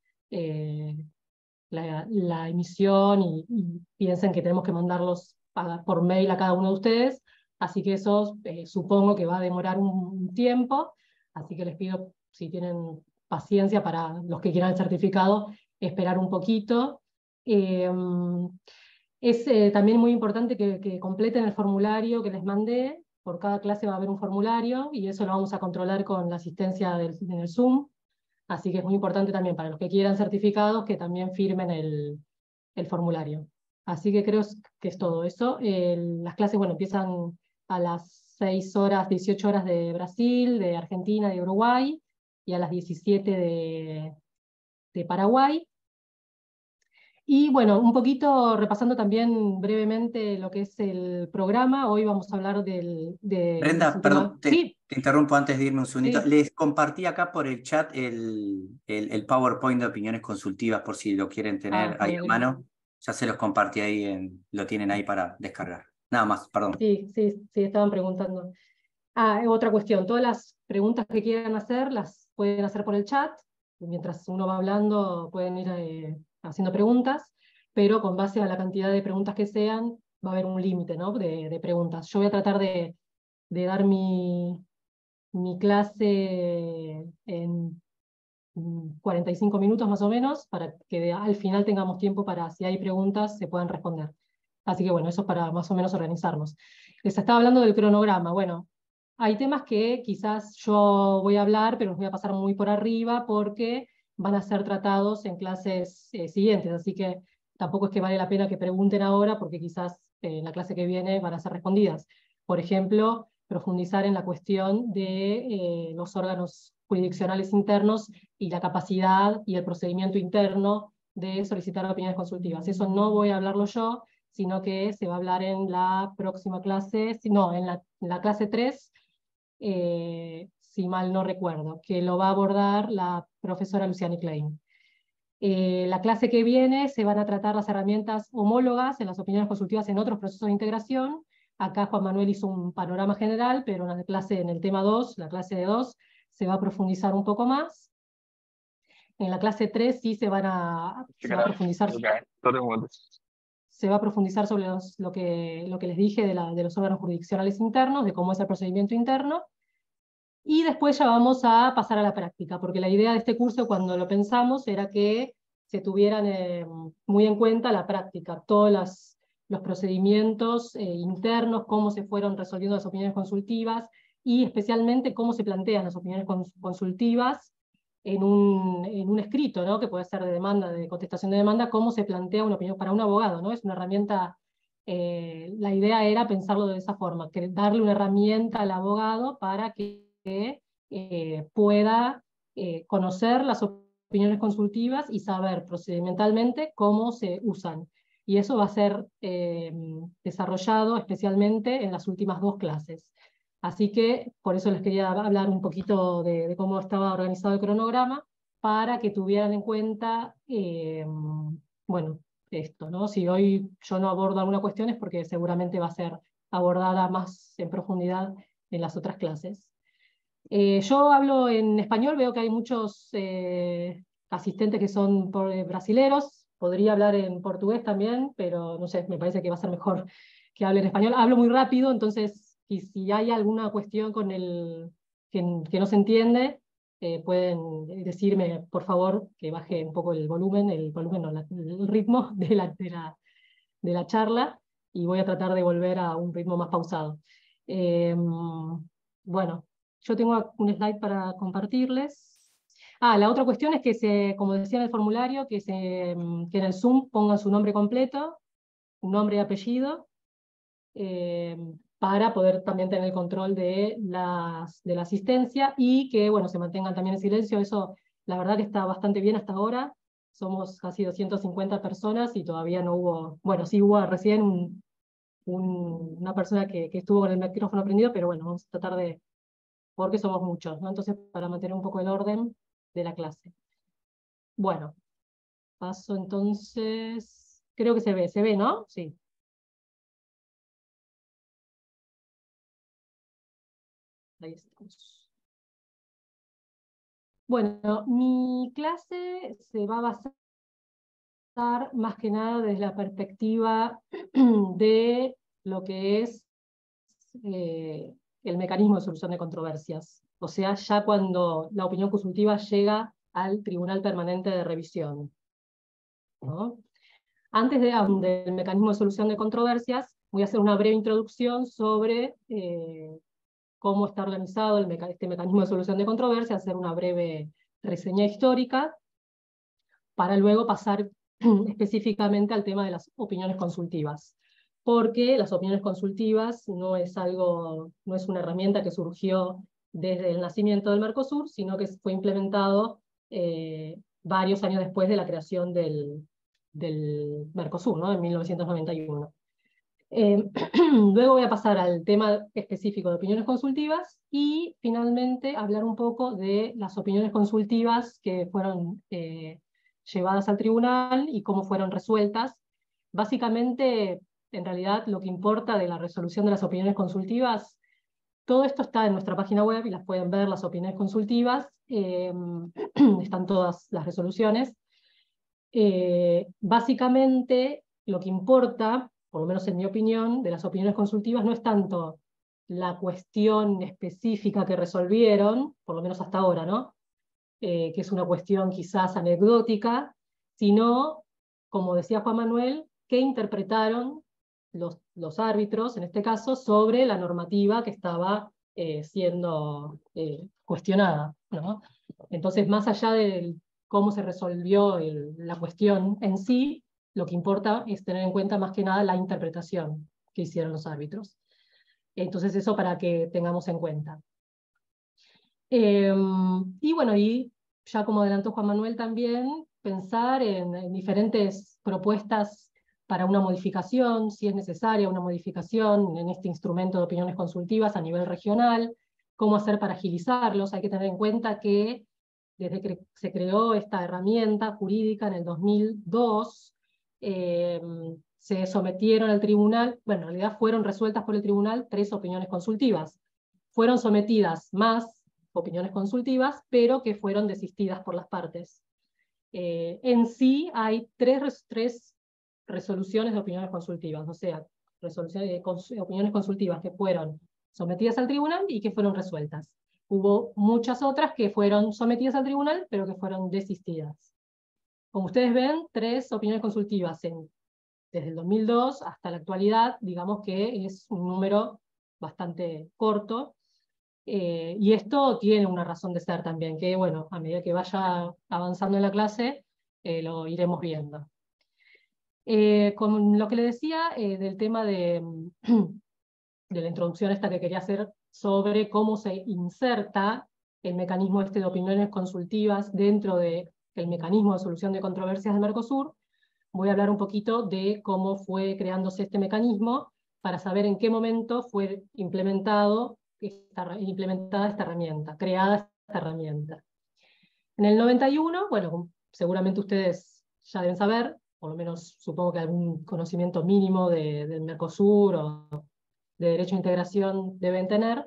la emisión y piensen que tenemos que mandarlos por mail a cada uno de ustedes, así que eso supongo que va a demorar un tiempo, así que les pido, si tienen paciencia para los que quieran el certificado, esperar un poquito. Es también muy importante que completen el formulario que les mandé. Por cada clase va a haber un formulario y eso lo vamos a controlar con la asistencia en el Zoom. Así que es muy importante también para los que quieran certificados que también firmen el formulario. Así que creo que es todo eso. Las clases, bueno, empiezan a las 6 horas, 18 horas de Brasil, de Argentina, de Uruguay, y a las 17 de Paraguay. Y bueno, un poquito repasando también brevemente lo que es el programa. Hoy vamos a hablar Brenda, perdón, Sí, te interrumpo antes de irme un segundito. sí. Les compartí acá por el chat el PowerPoint de opiniones consultivas por si lo quieren tener ahí a mano. Ya se los compartí ahí, lo tienen ahí para descargar. Nada más, perdón. Sí, estaban preguntando. Otra cuestión, todas las preguntas que quieran hacer las pueden hacer por el chat. Mientras uno va hablando pueden ir haciendo preguntas, pero con base a la cantidad de preguntas que sean, va a haber un límite, ¿no?, de preguntas. Yo voy a tratar de dar mi clase en 45 minutos más o menos, para que al final tengamos tiempo para, si hay preguntas, se puedan responder. Así que bueno, eso es para más o menos organizarnos. Les estaba hablando del cronograma. Bueno, hay temas que quizás yo voy a hablar, pero los voy a pasar muy por arriba porque van a ser tratados en clases siguientes, así que tampoco es que vale la pena que pregunten ahora porque quizás en la clase que viene van a ser respondidas. Por ejemplo, profundizar en la cuestión de los órganos jurisdiccionales internos y la capacidad y el procedimiento interno de solicitar opiniones consultivas. Eso no voy a hablarlo yo, sino que se va a hablar en la próxima clase, no, en la clase 3, si mal no recuerdo, que lo va a abordar la profesora Luciani Klein. La clase que viene se van a tratar las herramientas homólogas en las opiniones consultivas en otros procesos de integración. Acá Juan Manuel hizo un panorama general, pero en el tema 2, la clase de 2, se va a profundizar un poco más. En la clase 3 sí se va a profundizar. Se va a profundizar sobre lo que les dije de los órganos jurisdiccionales internos, de cómo es el procedimiento interno. Y después ya vamos a pasar a la práctica, porque la idea de este curso, cuando lo pensamos, era que se tuvieran muy en cuenta la práctica, todos los procedimientos internos, cómo se fueron resolviendo las opiniones consultivas, y especialmente cómo se plantean las opiniones consultivas en un escrito, ¿no?, que puede ser de demanda, de contestación de demanda, cómo se plantea una opinión para un abogado, ¿no? Es una herramienta, la idea era pensarlo de esa forma, que darle una herramienta al abogado para que pueda conocer las opiniones consultivas y saber procedimentalmente cómo se usan. Y eso va a ser desarrollado especialmente en las últimas 2 clases. Así que por eso les quería hablar un poquito de cómo estaba organizado el cronograma, para que tuvieran en cuenta, bueno, esto, ¿no? Si hoy yo no abordo alguna cuestión es porque seguramente va a ser abordada más en profundidad en las otras clases. Yo hablo en español, veo que hay muchos asistentes que son brasileros, podría hablar en portugués también, pero no sé, me parece que va a ser mejor que hable en español. Hablo muy rápido, entonces si hay alguna cuestión con que no se entiende, pueden decirme, por favor, que baje un poco el volumen no, el ritmo de la charla, y voy a tratar de volver a un ritmo más pausado. Bueno, yo tengo un slide para compartirles. La otra cuestión es que, como decía en el formulario, que en el Zoom pongan su nombre completo, un nombre y apellido, para poder también tener el control de la asistencia, y que, bueno, se mantengan también en silencio. Eso, la verdad que está bastante bien hasta ahora. Somos casi 250 personas y todavía no hubo, bueno, sí hubo recién una persona que estuvo con el micrófono prendido, pero bueno, vamos a tratar de, porque somos muchos, ¿no? Entonces, para mantener un poco el orden de la clase. Bueno, paso entonces, creo que se ve, ¿no? Sí. Ahí estamos. Bueno, mi clase se va a basar más que nada desde la perspectiva de lo que es el mecanismo de solución de controversias. O sea, ya cuando la opinión consultiva llega al Tribunal Permanente de Revisión, ¿no? Antes del mecanismo de solución de controversias, voy a hacer una breve introducción sobre cómo está organizado este mecanismo de solución de controversias, hacer una breve reseña histórica, para luego pasar específicamente al tema de las opiniones consultivas. Porque las opiniones consultivas no es una herramienta que surgió desde el nacimiento del Mercosur, sino que fue implementado varios años después de la creación del Mercosur, ¿no? En 1991. Luego voy a pasar al tema específico de opiniones consultivas, y finalmente hablar un poco de las opiniones consultivas que fueron llevadas al tribunal y cómo fueron resueltas. Básicamente, en realidad, lo que importa de la resolución de las opiniones consultivas, todo esto está en nuestra página web y las pueden ver, las opiniones consultivas, están todas las resoluciones. Básicamente, lo que importa, por lo menos en mi opinión, de las opiniones consultivas no es tanto la cuestión específica que resolvieron, por lo menos hasta ahora, ¿no? Que es una cuestión quizás anecdótica, sino, como decía Juan Manuel, qué interpretaron los árbitros, en este caso, sobre la normativa que estaba siendo cuestionada, ¿no? Entonces, más allá de cómo se resolvió la cuestión en sí, lo que importa es tener en cuenta más que nada la interpretación que hicieron los árbitros. Entonces, eso para que tengamos en cuenta. Y bueno, y ya como adelantó Juan Manuel también, pensar en diferentes propuestas para una modificación, si es necesaria una modificación en este instrumento de opiniones consultivas a nivel regional, cómo hacer para agilizarlos. Hay que tener en cuenta que desde que se creó esta herramienta jurídica en el 2002, se sometieron al tribunal, bueno, en realidad fueron resueltas por el tribunal 3 opiniones consultivas. Fueron sometidas más opiniones consultivas, pero que fueron desistidas por las partes. En sí hay tres resoluciones de opiniones consultivas, o sea, opiniones consultivas que fueron sometidas al tribunal y que fueron resueltas. Hubo muchas otras que fueron sometidas al tribunal, pero que fueron desistidas. Como ustedes ven, 3 opiniones consultivas desde el 2002 hasta la actualidad, digamos que es un número bastante corto. Y esto tiene una razón de ser también, que bueno, a medida que vaya avanzando en la clase, lo iremos viendo. Con lo que le decía del tema de la introducción esta que quería hacer sobre cómo se inserta el mecanismo de opiniones consultivas dentro del mecanismo de solución de controversias de Mercosur, voy a hablar un poquito de cómo fue creándose este mecanismo para saber en qué momento fue implementada esta herramienta, creada esta herramienta. En el 91, bueno, seguramente ustedes ya deben saber, por lo menos supongo que algún conocimiento mínimo del Mercosur o de derecho de integración deben tener. En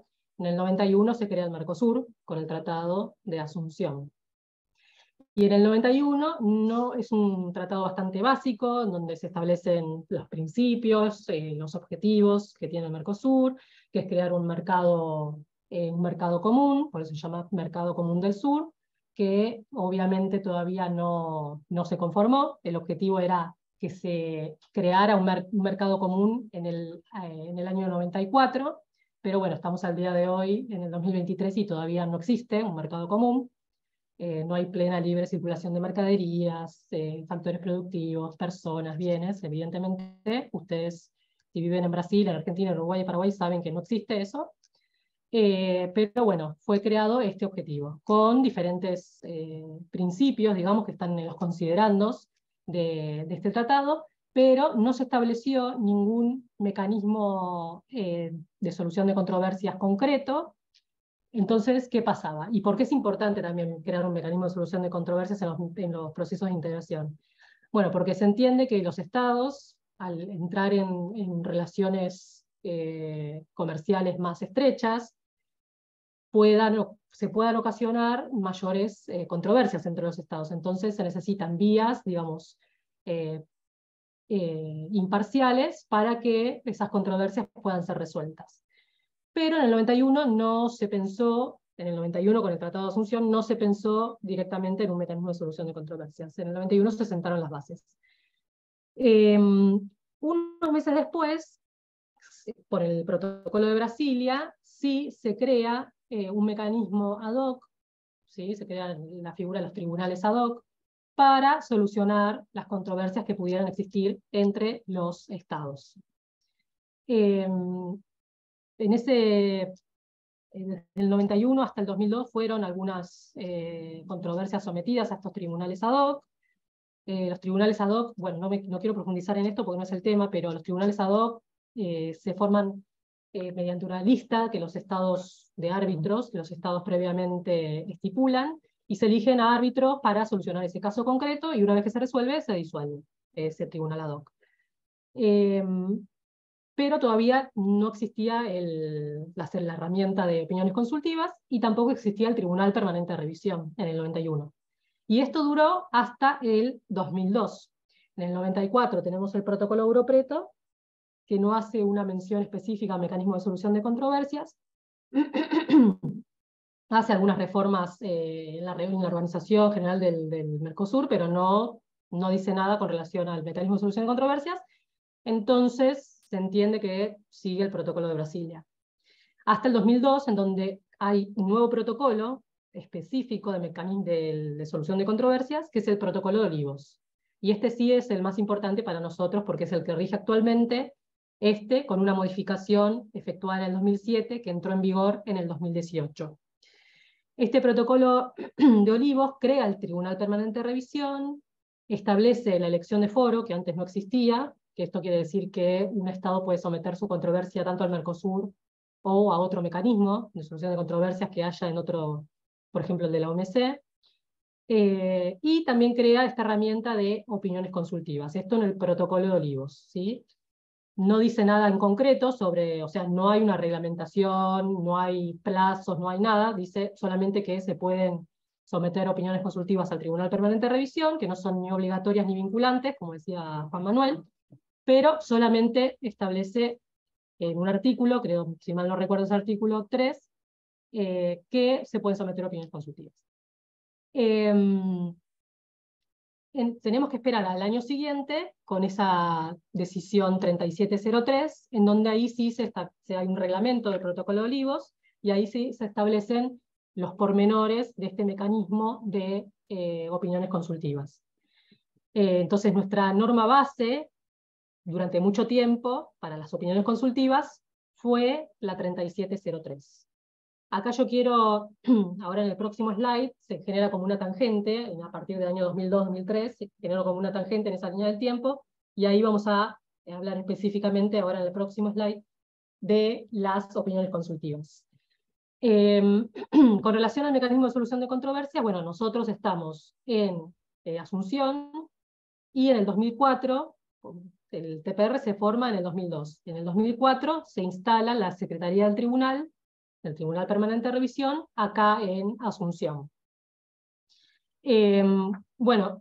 En el 91 se crea el Mercosur con el Tratado de Asunción. Y en el 91 no, es un tratado bastante básico, donde se establecen los principios, los objetivos que tiene el Mercosur, que es crear un mercado común, por eso se llama Mercado Común del Sur, que obviamente todavía no se conformó. El objetivo era que se creara un mercado común en el año 94, pero bueno, estamos al día de hoy, en el 2023, y todavía no existe un mercado común. No hay plena libre circulación de mercaderías, factores productivos, personas, bienes. Evidentemente, ustedes, si viven en Brasil, en Argentina, en Uruguay y Paraguay, saben que no existe eso. Pero bueno, fue creado este objetivo, con diferentes principios, digamos, que están en los considerandos de este tratado, pero no se estableció ningún mecanismo de solución de controversias concreto. Entonces, ¿qué pasaba? ¿Y por qué es importante también crear un mecanismo de solución de controversias en los procesos de integración? Bueno, porque se entiende que los estados, al entrar en relaciones comerciales más estrechas, se puedan ocasionar mayores controversias entre los estados. Entonces se necesitan vías, digamos, imparciales para que esas controversias puedan ser resueltas. Pero en el 91 no se pensó, en el 91 con el Tratado de Asunción, no se pensó directamente en un mecanismo de solución de controversias. En el 91 se sentaron las bases. Unos meses después, por el Protocolo de Brasilia, sí se crea un mecanismo ad hoc, ¿sí? Se crea la figura de los tribunales ad hoc, para solucionar las controversias que pudieran existir entre los estados. Desde el 91 hasta el 2002 fueron algunas controversias sometidas a estos tribunales ad hoc. Los tribunales ad hoc, bueno, no quiero profundizar en esto porque no es el tema, pero los tribunales ad hoc se forman mediante una lista que los estados de árbitros, que los estados previamente estipulan, y se eligen a árbitros para solucionar ese caso concreto, y una vez que se resuelve, se disuelve ese tribunal ad hoc. Pero todavía no existía la herramienta de opiniones consultivas, y tampoco existía el Tribunal Permanente de Revisión en el 91. Y esto duró hasta el 2002. En el 94 tenemos el Protocolo Europreto, que no hace una mención específica al mecanismo de solución de controversias. Hace algunas reformas en la Organización General del Mercosur, pero no dice nada con relación al mecanismo de solución de controversias. Entonces se entiende que sigue el Protocolo de Brasilia. Hasta el 2002, en donde hay un nuevo protocolo específico de mecanismo de solución de controversias, que es el Protocolo de Olivos. Y este sí es el más importante para nosotros, porque es el que rige actualmente, con una modificación efectuada en el 2007, que entró en vigor en el 2018. Este Protocolo de Olivos crea el Tribunal Permanente de Revisión, establece la elección de foro, que antes no existía, que esto quiere decir que un Estado puede someter su controversia tanto al Mercosur o a otro mecanismo de solución de controversias que haya en otro, por ejemplo el de la OMC, y también crea esta herramienta de opiniones consultivas, esto en el Protocolo de Olivos, ¿sí? No dice nada en concreto sobre, o sea, no hay una reglamentación, no hay plazos, no hay nada, dice solamente que se pueden someter opiniones consultivas al Tribunal Permanente de Revisión, que no son ni obligatorias ni vinculantes, como decía Juan Manuel, pero solamente establece en un artículo, creo, si mal no recuerdo es el artículo 3, que se pueden someter opiniones consultivas. Tenemos que esperar al año siguiente con esa decisión 3703, en donde ahí sí hay un reglamento del Protocolo de Olivos, y ahí sí se establecen los pormenores de este mecanismo de opiniones consultivas. Entonces nuestra norma base, durante mucho tiempo, para las opiniones consultivas, fue la 3703. Acá yo quiero, ahora en el próximo slide, se genera como una tangente, a partir del año 2002-2003, se generó como una tangente en esa línea del tiempo, y ahí vamos a hablar específicamente, ahora en el próximo slide, de las opiniones consultivas. Con relación al mecanismo de solución de controversia, bueno, nosotros estamos en Asunción, y en el 2004, el TPR se forma en el 2002. En el 2004 se instala la Secretaría del Tribunal, del Tribunal Permanente de Revisión, acá en Asunción. Bueno,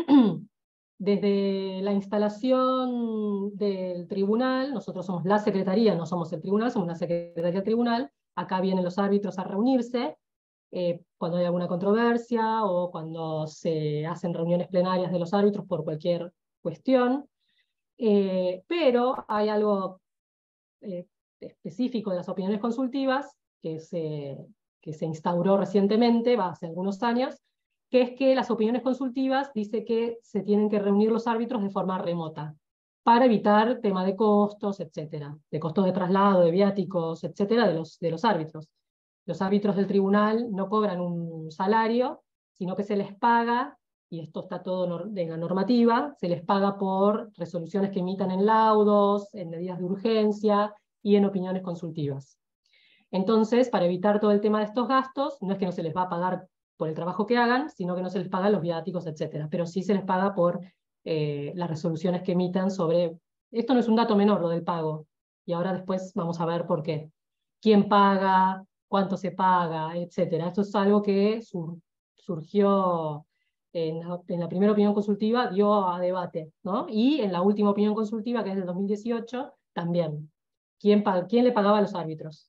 desde la instalación del tribunal, nosotros somos la secretaría, no somos el tribunal, somos la secretaría del tribunal, acá vienen los árbitros a reunirse, cuando hay alguna controversia o cuando se hacen reuniones plenarias de los árbitros por cualquier cuestión, pero hay algo específico de las opiniones consultivas que se instauró recientemente, hace algunos años, que es que las opiniones consultivas dice que se tienen que reunir los árbitros de forma remota, para evitar tema de costos, etcétera, de costos de traslado, de viáticos, etcétera, de los árbitros. Los árbitros del tribunal no cobran un salario, sino que se les paga, y esto está todo en la normativa, se les paga por resoluciones que emitan en laudos, en medidas de urgencia y en opiniones consultivas. Entonces, para evitar todo el tema de estos gastos, no es que no se les va a pagar por el trabajo que hagan, sino que no se les paga los viáticos, etcétera, pero sí se les paga por las resoluciones que emitan sobre... Esto no es un dato menor, lo del pago, y ahora después vamos a ver por qué. ¿Quién paga? ¿Cuánto se paga? Etcétera. Esto es algo que surgió en la primera opinión consultiva, dio a debate, ¿no? Y en la última opinión consultiva, que es del 2018, también. ¿Quién le pagaba a los árbitros?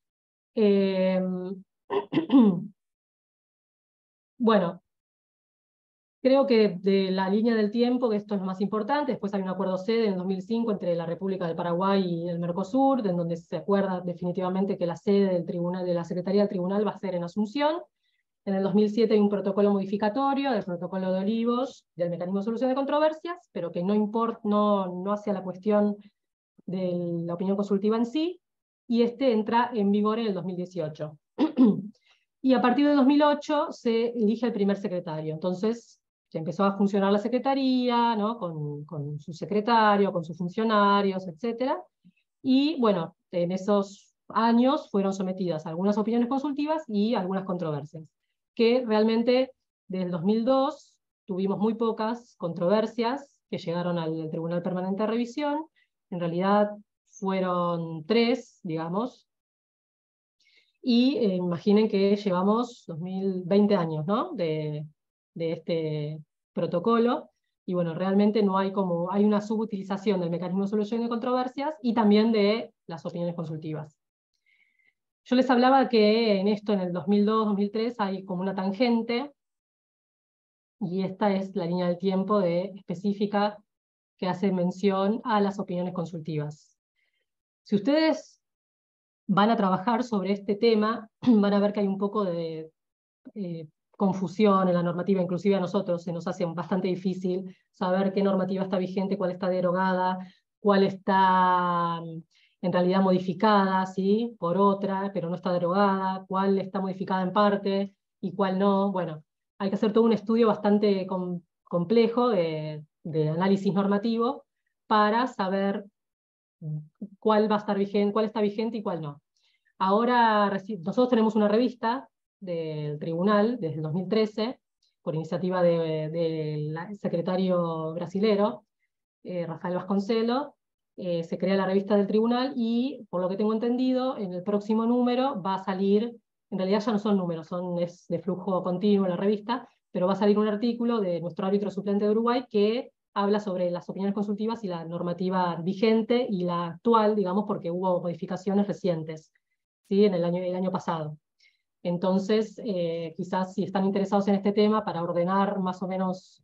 Bueno, creo que de la línea del tiempo, que esto es lo más importante, después hay un acuerdo sede en el 2005 entre la República del Paraguay y el Mercosur, en donde se acuerda definitivamente que la sede del tribunal, de la Secretaría del Tribunal va a ser en Asunción. En el 2007 hay un protocolo modificatorio del Protocolo de Olivos, del Mecanismo de Solución de Controversias, pero que no hace a la cuestión de la opinión consultiva en sí, y este entra en vigor en el 2018. Y a partir de 2008 se elige el primer secretario. Entonces se empezó a funcionar la secretaría, ¿no? con su secretario, con sus funcionarios, etc. Y bueno, en esos años fueron sometidas algunas opiniones consultivas y algunas controversias, que realmente desde el 2002 tuvimos muy pocas controversias que llegaron al Tribunal Permanente de Revisión. En realidad fueron 3, digamos, y imaginen que llevamos 20 años, ¿no? de este protocolo, y bueno, realmente no hay hay una subutilización del mecanismo de solución de controversias y también de las opiniones consultivas. Yo les hablaba que en esto, en el 2002-2003, hay como una tangente, y esta es la línea del tiempo específica que hace mención a las opiniones consultivas. Si ustedes van a trabajar sobre este tema, van a ver que hay un poco de confusión en la normativa, inclusive a nosotros se nos hace bastante difícil saber qué normativa está vigente, cuál está derogada, cuál está en realidad modificada, ¿sí? Por otra, pero no está derogada, cuál está modificada en parte y cuál no. Bueno, hay que hacer todo un estudio bastante complejo de análisis normativo para saber cuál va a estar vigente, cuál está vigente y cuál no. Ahora, nosotros tenemos una revista del tribunal desde el 2013, por iniciativa del secretario brasilero, Rafael Vasconcelos. Se crea la revista del tribunal y, por lo que tengo entendido, en el próximo número va a salir, en realidad ya no son números, es de flujo continuo la revista, pero va a salir un artículo de nuestro árbitro suplente de Uruguay que habla sobre las opiniones consultivas y la normativa vigente y la actual, digamos, porque hubo modificaciones recientes, ¿sí? En el año pasado. Entonces, quizás si están interesados en este tema, para ordenar más o menos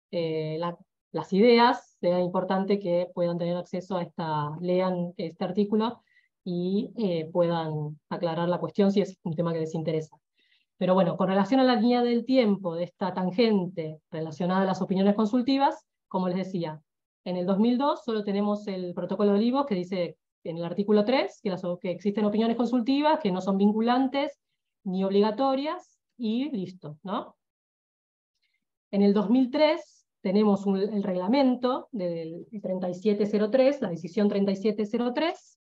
las ideas, sea importante que puedan tener acceso a lean este artículo y puedan aclarar la cuestión si es un tema que les interesa. Pero bueno, con relación a la línea del tiempo de esta tangente relacionada a las opiniones consultivas, como les decía, en el 2002 solo tenemos el protocolo de Olivos que dice en el artículo 3 que existen opiniones consultivas que no son vinculantes ni obligatorias, y listo, ¿no? En el 2003 tenemos el reglamento del 3703, la decisión 3703,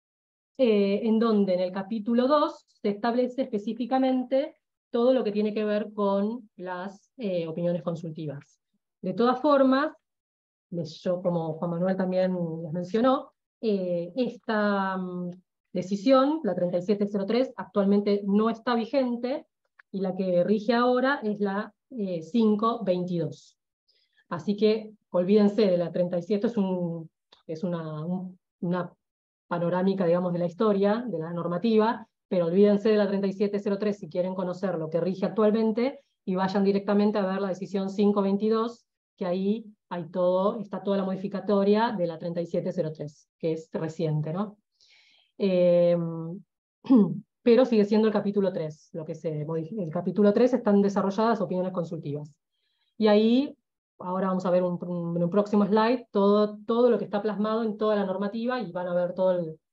en donde en el capítulo 2 se establece específicamente todo lo que tiene que ver con las opiniones consultivas. De todas formas, yo, como Juan Manuel también les mencionó, esta decisión, la 3703, actualmente no está vigente, y la que rige ahora es la 522. Así que olvídense de la 37, es una panorámica, digamos, de la historia, de la normativa, pero olvídense de la 3703 si quieren conocer lo que rige actualmente, y vayan directamente a ver la decisión 522, que ahí está toda la modificatoria de la 3703, que es reciente, ¿no? Pero sigue siendo el capítulo 3, lo que se modifica. El capítulo 3 están desarrolladas opiniones consultivas. Y ahí, ahora vamos a ver en un próximo slide, todo lo que está plasmado en toda la normativa, y van a ver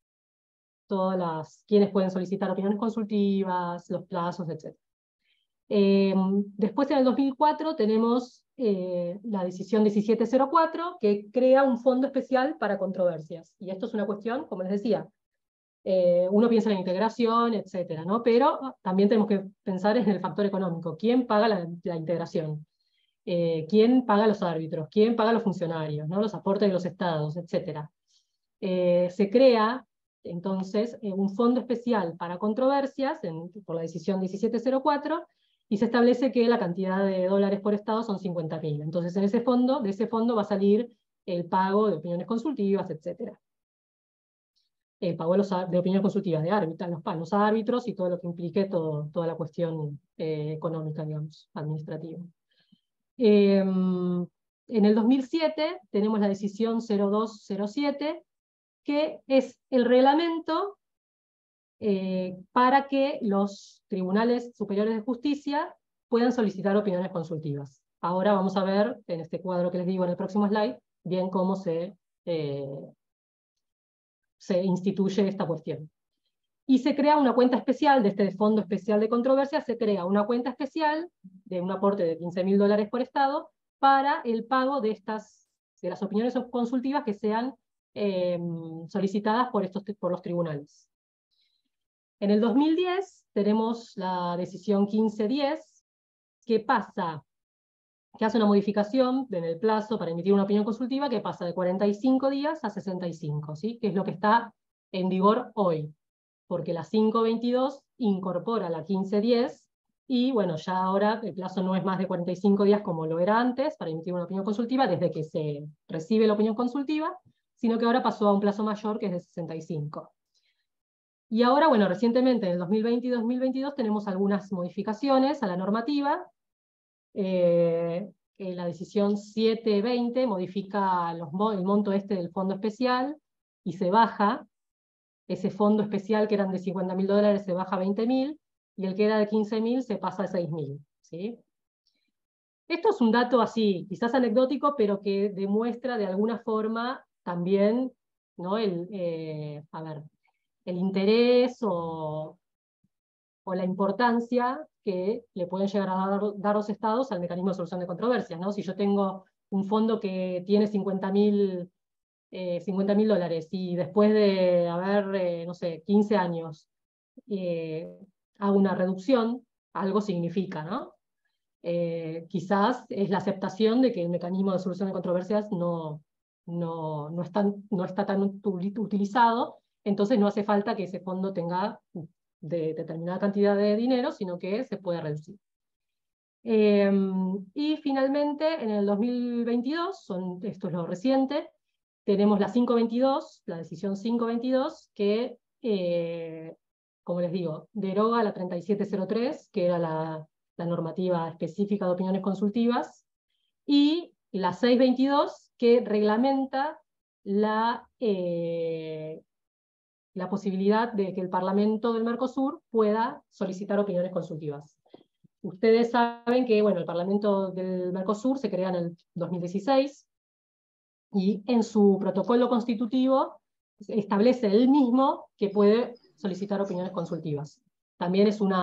quiénes pueden solicitar opiniones consultivas, los plazos, etc. Después, en el 2004, tenemos la decisión 1704, que crea un fondo especial para controversias. Y esto es una cuestión, como les decía, uno piensa en la integración, etcétera, ¿no? Pero también tenemos que pensar en el factor económico. ¿Quién paga la integración? ¿Quién paga los árbitros? ¿Quién paga los funcionarios? ¿No? Los aportes de los estados, etcétera. Se crea entonces un fondo especial para controversias por la decisión 1704, y se establece que la cantidad de dólares por estado son 50.000. Entonces de ese fondo va a salir el pago de opiniones consultivas, etcétera. El pago de opiniones consultivas de los árbitros y todo lo que implique toda la cuestión económica, digamos, administrativa. En el 2007 tenemos la decisión 0207, que es el reglamento para que los tribunales superiores de justicia puedan solicitar opiniones consultivas. Ahora vamos a ver, en este cuadro que les digo en el próximo slide, bien cómo se instituye esta cuestión. Y se crea una cuenta especial de este Fondo Especial de Controversias, se crea una cuenta especial de un aporte de $15.000 por estado para el pago de las opiniones consultivas que sean solicitadas por los tribunales. En el 2010 tenemos la decisión 1510, que hace una modificación en el plazo para emitir una opinión consultiva, que pasa de 45 días a 65, ¿sí? Que es lo que está en vigor hoy, porque la 522 incorpora la 1510, y bueno, ya ahora el plazo no es más de 45 días como lo era antes para emitir una opinión consultiva desde que se recibe la opinión consultiva, sino que ahora pasó a un plazo mayor que es de 65. Y ahora, bueno, recientemente en el 2020 y 2022 tenemos algunas modificaciones a la normativa. La decisión 720 modifica el monto del fondo especial, y se baja ese fondo especial, que eran de $50.000, se baja a 20.000, y el que era de 15.000 se pasa a 6.000, ¿sí? Esto es un dato así, quizás anecdótico, pero que demuestra de alguna forma también, ¿no? El interés o la importancia que le pueden llegar a dar los estados al mecanismo de solución de controversias, ¿no? Si yo tengo un fondo que tiene $50.000 y después de haber, no sé, 15 años, hago una reducción, algo significa, ¿no? Quizás es la aceptación de que el mecanismo de solución de controversias no está tan utilizado, entonces no hace falta que ese fondo tenga de determinada cantidad de dinero, sino que se puede reducir. Y finalmente, en el 2022, esto es lo reciente, tenemos la 522, la decisión 522, que, como les digo, deroga la 3703, que era la normativa específica de opiniones consultivas, y la 622, que reglamenta la posibilidad de que el Parlamento del Mercosur pueda solicitar opiniones consultivas. Ustedes saben que, bueno, el Parlamento del Mercosur se crea en el 2016, y en su protocolo constitutivo establece él mismo que puede solicitar opiniones consultivas. También es un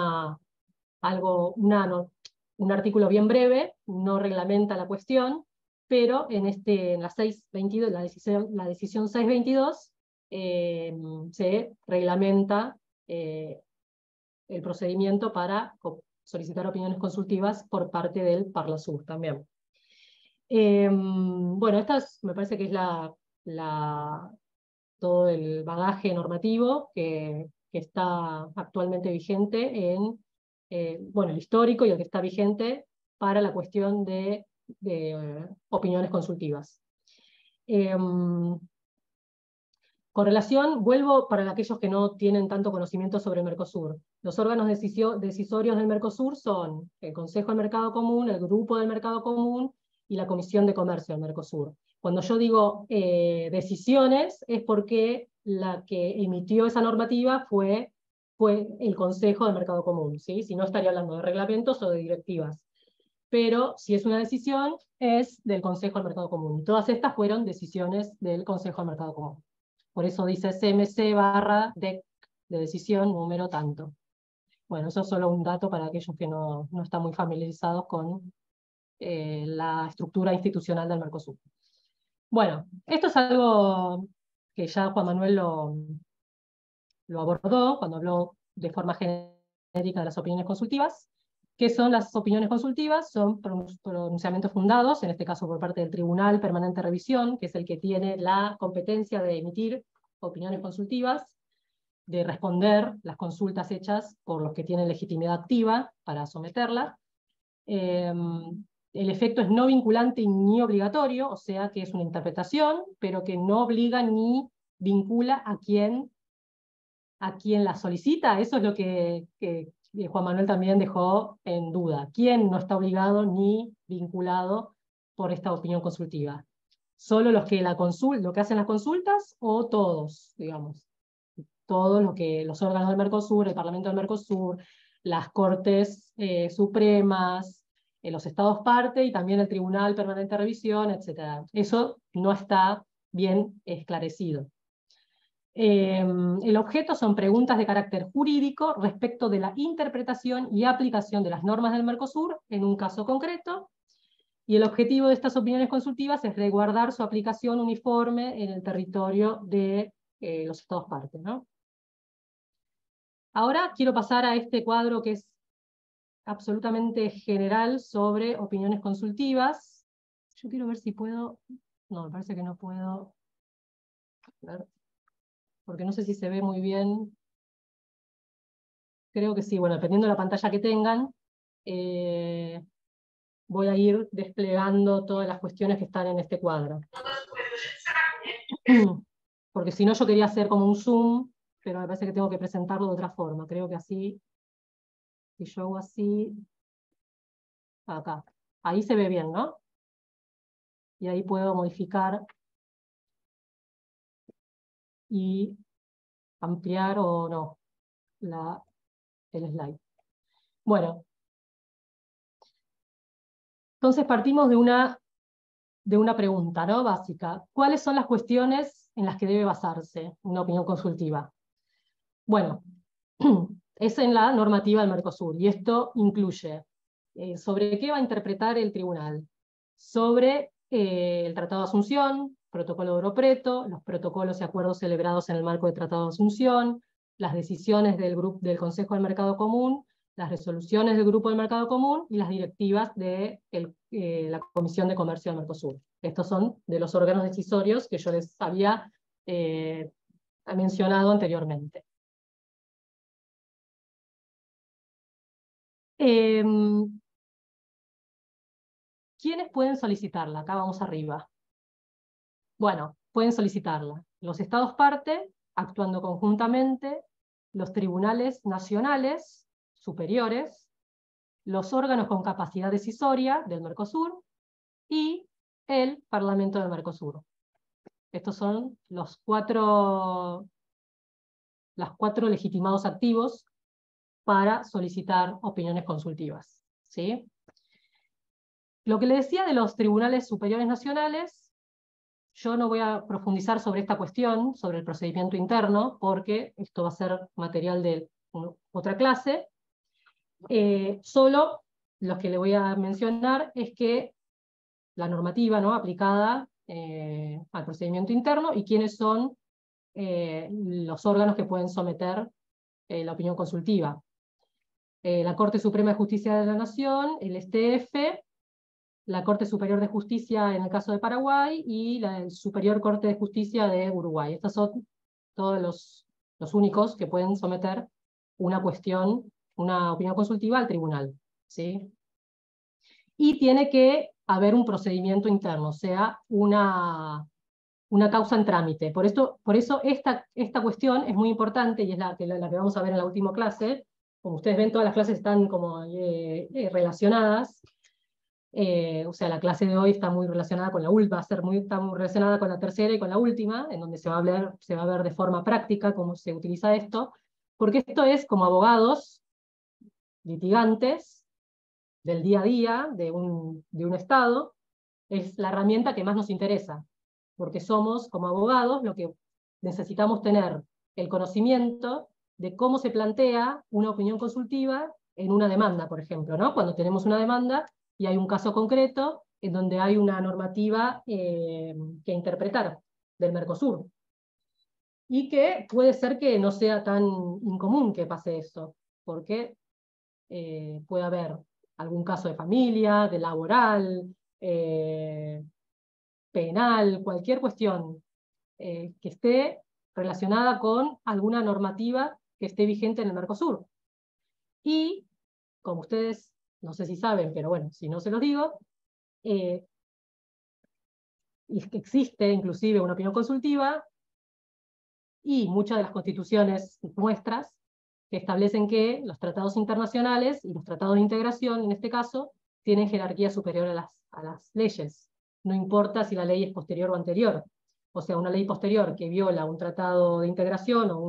artículo bien breve, no reglamenta la cuestión, pero en la 622, la decisión 622, se reglamenta el procedimiento para solicitar opiniones consultivas por parte del Parlasur también. Bueno, esta me parece que es todo el bagaje normativo que está actualmente vigente en, bueno, el histórico y el que está vigente para la cuestión de opiniones consultivas. Con relación, vuelvo para aquellos que no tienen tanto conocimiento sobre el Mercosur. Los órganos decisorios del Mercosur son el Consejo del Mercado Común, el Grupo del Mercado Común y la Comisión de Comercio del Mercosur. Cuando yo digo decisiones, es porque la que emitió esa normativa fue el Consejo del Mercado Común, ¿sí? Si no, estaría hablando de reglamentos o de directivas. Pero si es una decisión, es del Consejo del Mercado Común. Y todas estas fueron decisiones del Consejo del Mercado Común. Por eso dice CMC/DEC de decisión número tanto. Bueno, eso es solo un dato para aquellos que no están muy familiarizados con la estructura institucional del Mercosur. Bueno, esto es algo que ya Juan Manuel lo abordó cuando habló de forma genérica de las opiniones consultivas. ¿Qué son las opiniones consultivas? Son pronunciamientos fundados, en este caso por parte del Tribunal Permanente de Revisión, que es el que tiene la competencia de emitir opiniones consultivas, de responder las consultas hechas por los que tienen legitimidad activa para someterla. El efecto es no vinculante ni obligatorio, o sea que es una interpretación, pero que no obliga ni vincula a quien la solicita. Eso es lo que Juan Manuel también dejó en duda. ¿Quién no está obligado ni vinculado por esta opinión consultiva? ¿Solo los que lo que hacen las consultas o todos, digamos? Todos los órganos del Mercosur, el Parlamento del Mercosur, las Cortes Supremas, los Estados parte y también el Tribunal Permanente de Revisión, etc. Eso no está bien esclarecido. El objeto son preguntas de carácter jurídico respecto de la interpretación y aplicación de las normas del Mercosur en un caso concreto, y el objetivo de estas opiniones consultivas es resguardar su aplicación uniforme en el territorio de los Estados partes, ¿no? Ahora quiero pasar a este cuadro que es absolutamente general sobre opiniones consultivas. Yo quiero ver si puedo... No, me parece que no puedo... A ver, porque no sé si se ve muy bien. Creo que sí, bueno, dependiendo de la pantalla que tengan, voy a ir desplegando todas las cuestiones que están en este cuadro. Porque si no, yo quería hacer como un zoom, pero me parece que tengo que presentarlo de otra forma. Creo que así, si yo hago así, acá. Ahí se ve bien, ¿no? Y ahí puedo modificar y ampliar o no el slide. Bueno. Entonces partimos de una pregunta, ¿no? Básica. ¿Cuáles son las cuestiones en las que debe basarse una opinión consultiva? Bueno, es en la normativa del Mercosur, y esto incluye sobre qué va a interpretar el tribunal, sobre el Tratado de Asunción, Protocolo de Europreto, los protocolos y acuerdos celebrados en el marco del Tratado de Asunción, las decisiones del Consejo del Mercado Común, las resoluciones del Grupo del Mercado Común y las directivas de la Comisión de Comercio del Mercosur. Estos son de los órganos decisorios que yo les había mencionado anteriormente. ¿Quiénes pueden solicitarla? Acá vamos arriba. Bueno, pueden solicitarla los Estados parte, actuando conjuntamente, los tribunales nacionales superiores, los órganos con capacidad decisoria del Mercosur y el Parlamento del Mercosur. Estos son los cuatro legitimados activos para solicitar opiniones consultivas, ¿sí? Lo que le decía de los tribunales superiores nacionales, yo no voy a profundizar sobre esta cuestión, sobre el procedimiento interno, porque esto va a ser material de otra clase. Solo lo que le voy a mencionar es que la normativa, ¿no?, aplicada al procedimiento interno y quiénes son los órganos que pueden someter la opinión consultiva. La Corte Suprema de Justicia de la Nación, el STF, la Corte Superior de Justicia en el caso de Paraguay y la Superior Corte de Justicia de Uruguay. Estos son todos los únicos que pueden someter una cuestión, una opinión consultiva al tribunal, ¿sí? Y tiene que haber un procedimiento interno, o sea, una causa en trámite. Por eso esta cuestión es muy importante, y es la que vamos a ver en la última clase. Como ustedes ven, todas las clases están como relacionadas. O sea, la clase de hoy está muy relacionada con la última, está muy relacionada con la tercera y con la última, en donde se va a ver de forma práctica cómo se utiliza esto, porque esto es como abogados, litigantes, del día a día de un Estado, es la herramienta que más nos interesa, porque somos, como abogados, lo que necesitamos tener el conocimiento de cómo se plantea una opinión consultiva en una demanda, por ejemplo, ¿no? Cuando tenemos una demanda y hay un caso concreto en donde hay una normativa que interpretar del Mercosur, y que puede ser que no sea tan incomún que pase eso, porque puede haber algún caso de familia, de laboral, penal, cualquier cuestión que esté relacionada con alguna normativa que esté vigente en el Mercosur. Y, como ustedes, no sé si saben, pero bueno, si no se los digo, y es que existe inclusive una opinión consultiva y muchas de las constituciones nuestras que establecen que los tratados internacionales y los tratados de integración, en este caso, tienen jerarquía superior a las leyes. No importa si la ley es posterior o anterior. O sea, una ley posterior que viola un tratado de integración o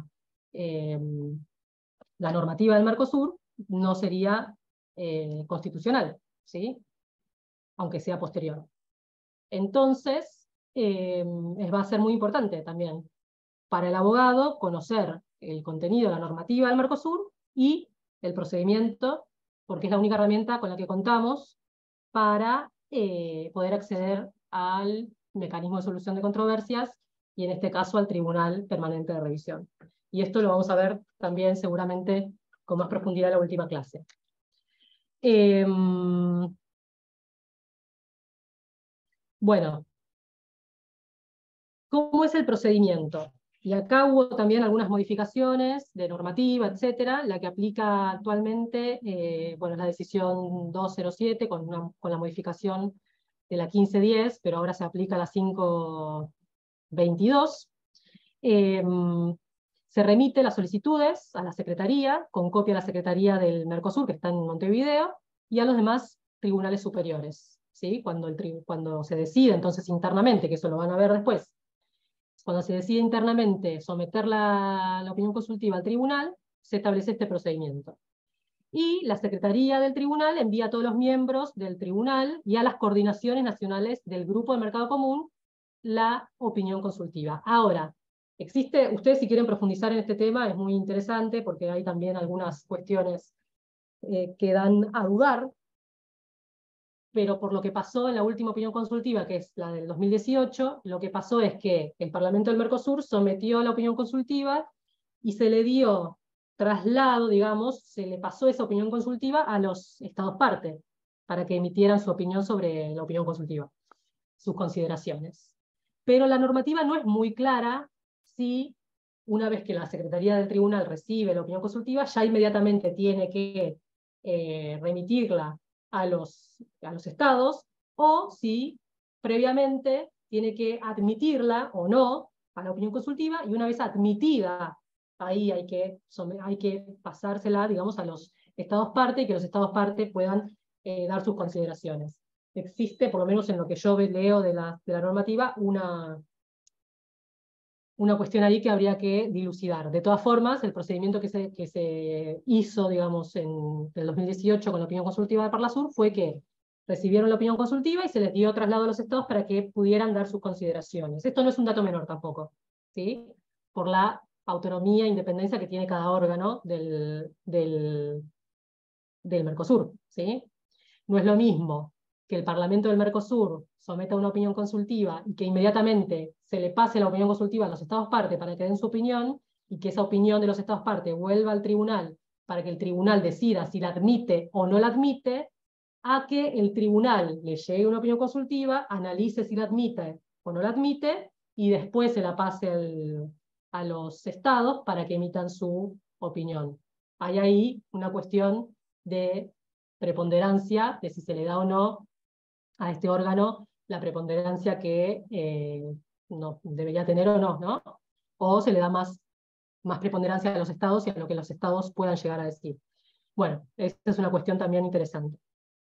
la normativa del Mercosur no sería constitucional, ¿sí? Aunque sea posterior. Entonces, va a ser muy importante también para el abogado conocer el contenido de la normativa del Mercosur y el procedimiento, porque es la única herramienta con la que contamos para poder acceder al mecanismo de solución de controversias y en este caso al Tribunal Permanente de Revisión. Y esto lo vamos a ver también seguramente con más profundidad en la última clase. Bueno, ¿cómo es el procedimiento? Y acá hubo también algunas modificaciones de normativa, etcétera. La que aplica actualmente, bueno, es la decisión 207 con la modificación de la 1510, pero ahora se aplica la 522. Se remite las solicitudes a la Secretaría, con copia a la Secretaría del Mercosur, que está en Montevideo, y a los demás tribunales superiores, ¿sí? Cuando se decide entonces internamente, que eso lo van a ver después, cuando se decide internamente someter la opinión consultiva al tribunal, se establece este procedimiento. Y la Secretaría del Tribunal envía a todos los miembros del tribunal y a las coordinaciones nacionales del Grupo de Mercado Común la opinión consultiva. Ahora, ustedes si quieren profundizar en este tema, es muy interesante porque hay también algunas cuestiones que dan a dudar, pero por lo que pasó en la última opinión consultiva, que es la del 2018, lo que pasó es que el Parlamento del Mercosur sometió la opinión consultiva y se le dio traslado, digamos, se le pasó esa opinión consultiva a los estados parte, para que emitieran su opinión sobre la opinión consultiva, sus consideraciones. Pero la normativa no es muy clara si una vez que la Secretaría del Tribunal recibe la opinión consultiva, ya inmediatamente tiene que remitirla a los estados, o si previamente tiene que admitirla o no a la opinión consultiva, y una vez admitida, ahí hay que pasársela, digamos, a los estados parte, y que los estados parte puedan dar sus consideraciones. Existe, por lo menos en lo que yo leo de la normativa, una cuestión ahí que habría que dilucidar. De todas formas, el procedimiento que se hizo, digamos, en el 2018 con la opinión consultiva de Parlasur fue que recibieron la opinión consultiva y se les dio traslado a los estados para que pudieran dar sus consideraciones. Esto no es un dato menor tampoco, ¿sí? Por la autonomía e independencia que tiene cada órgano del Mercosur, ¿sí? No es lo mismo que el Parlamento del Mercosur someta una opinión consultiva y que inmediatamente se le pase la opinión consultiva a los estados parte para que den su opinión, y que esa opinión de los estados parte vuelva al tribunal para que el tribunal decida si la admite o no la admite, a que el tribunal le llegue una opinión consultiva, analice si la admite o no la admite, y después se la pase a los estados para que emitan su opinión. Hay ahí una cuestión de preponderancia, de si se le da o no a este órgano la preponderancia que no, debería tener o no, ¿no? O se le da más preponderancia a los estados y a lo que los estados puedan llegar a decir. Bueno, esta es una cuestión también interesante.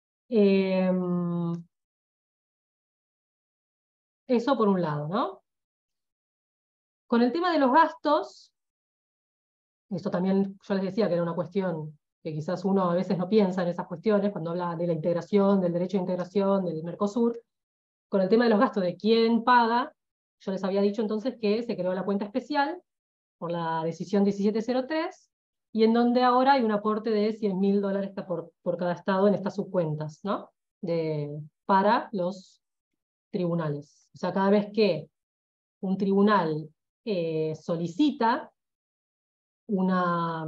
Eso por un lado, ¿no? Con el tema de los gastos, esto también yo les decía que era una cuestión que quizás uno a veces no piensa en esas cuestiones cuando habla de la integración, del derecho de integración, del Mercosur. Con el tema de los gastos de quién paga, yo les había dicho entonces que se creó la cuenta especial por la decisión 1703, y en donde ahora hay un aporte de $100.000 por cada estado en estas subcuentas, ¿no? Para los tribunales. O sea, cada vez que un tribunal solicita una...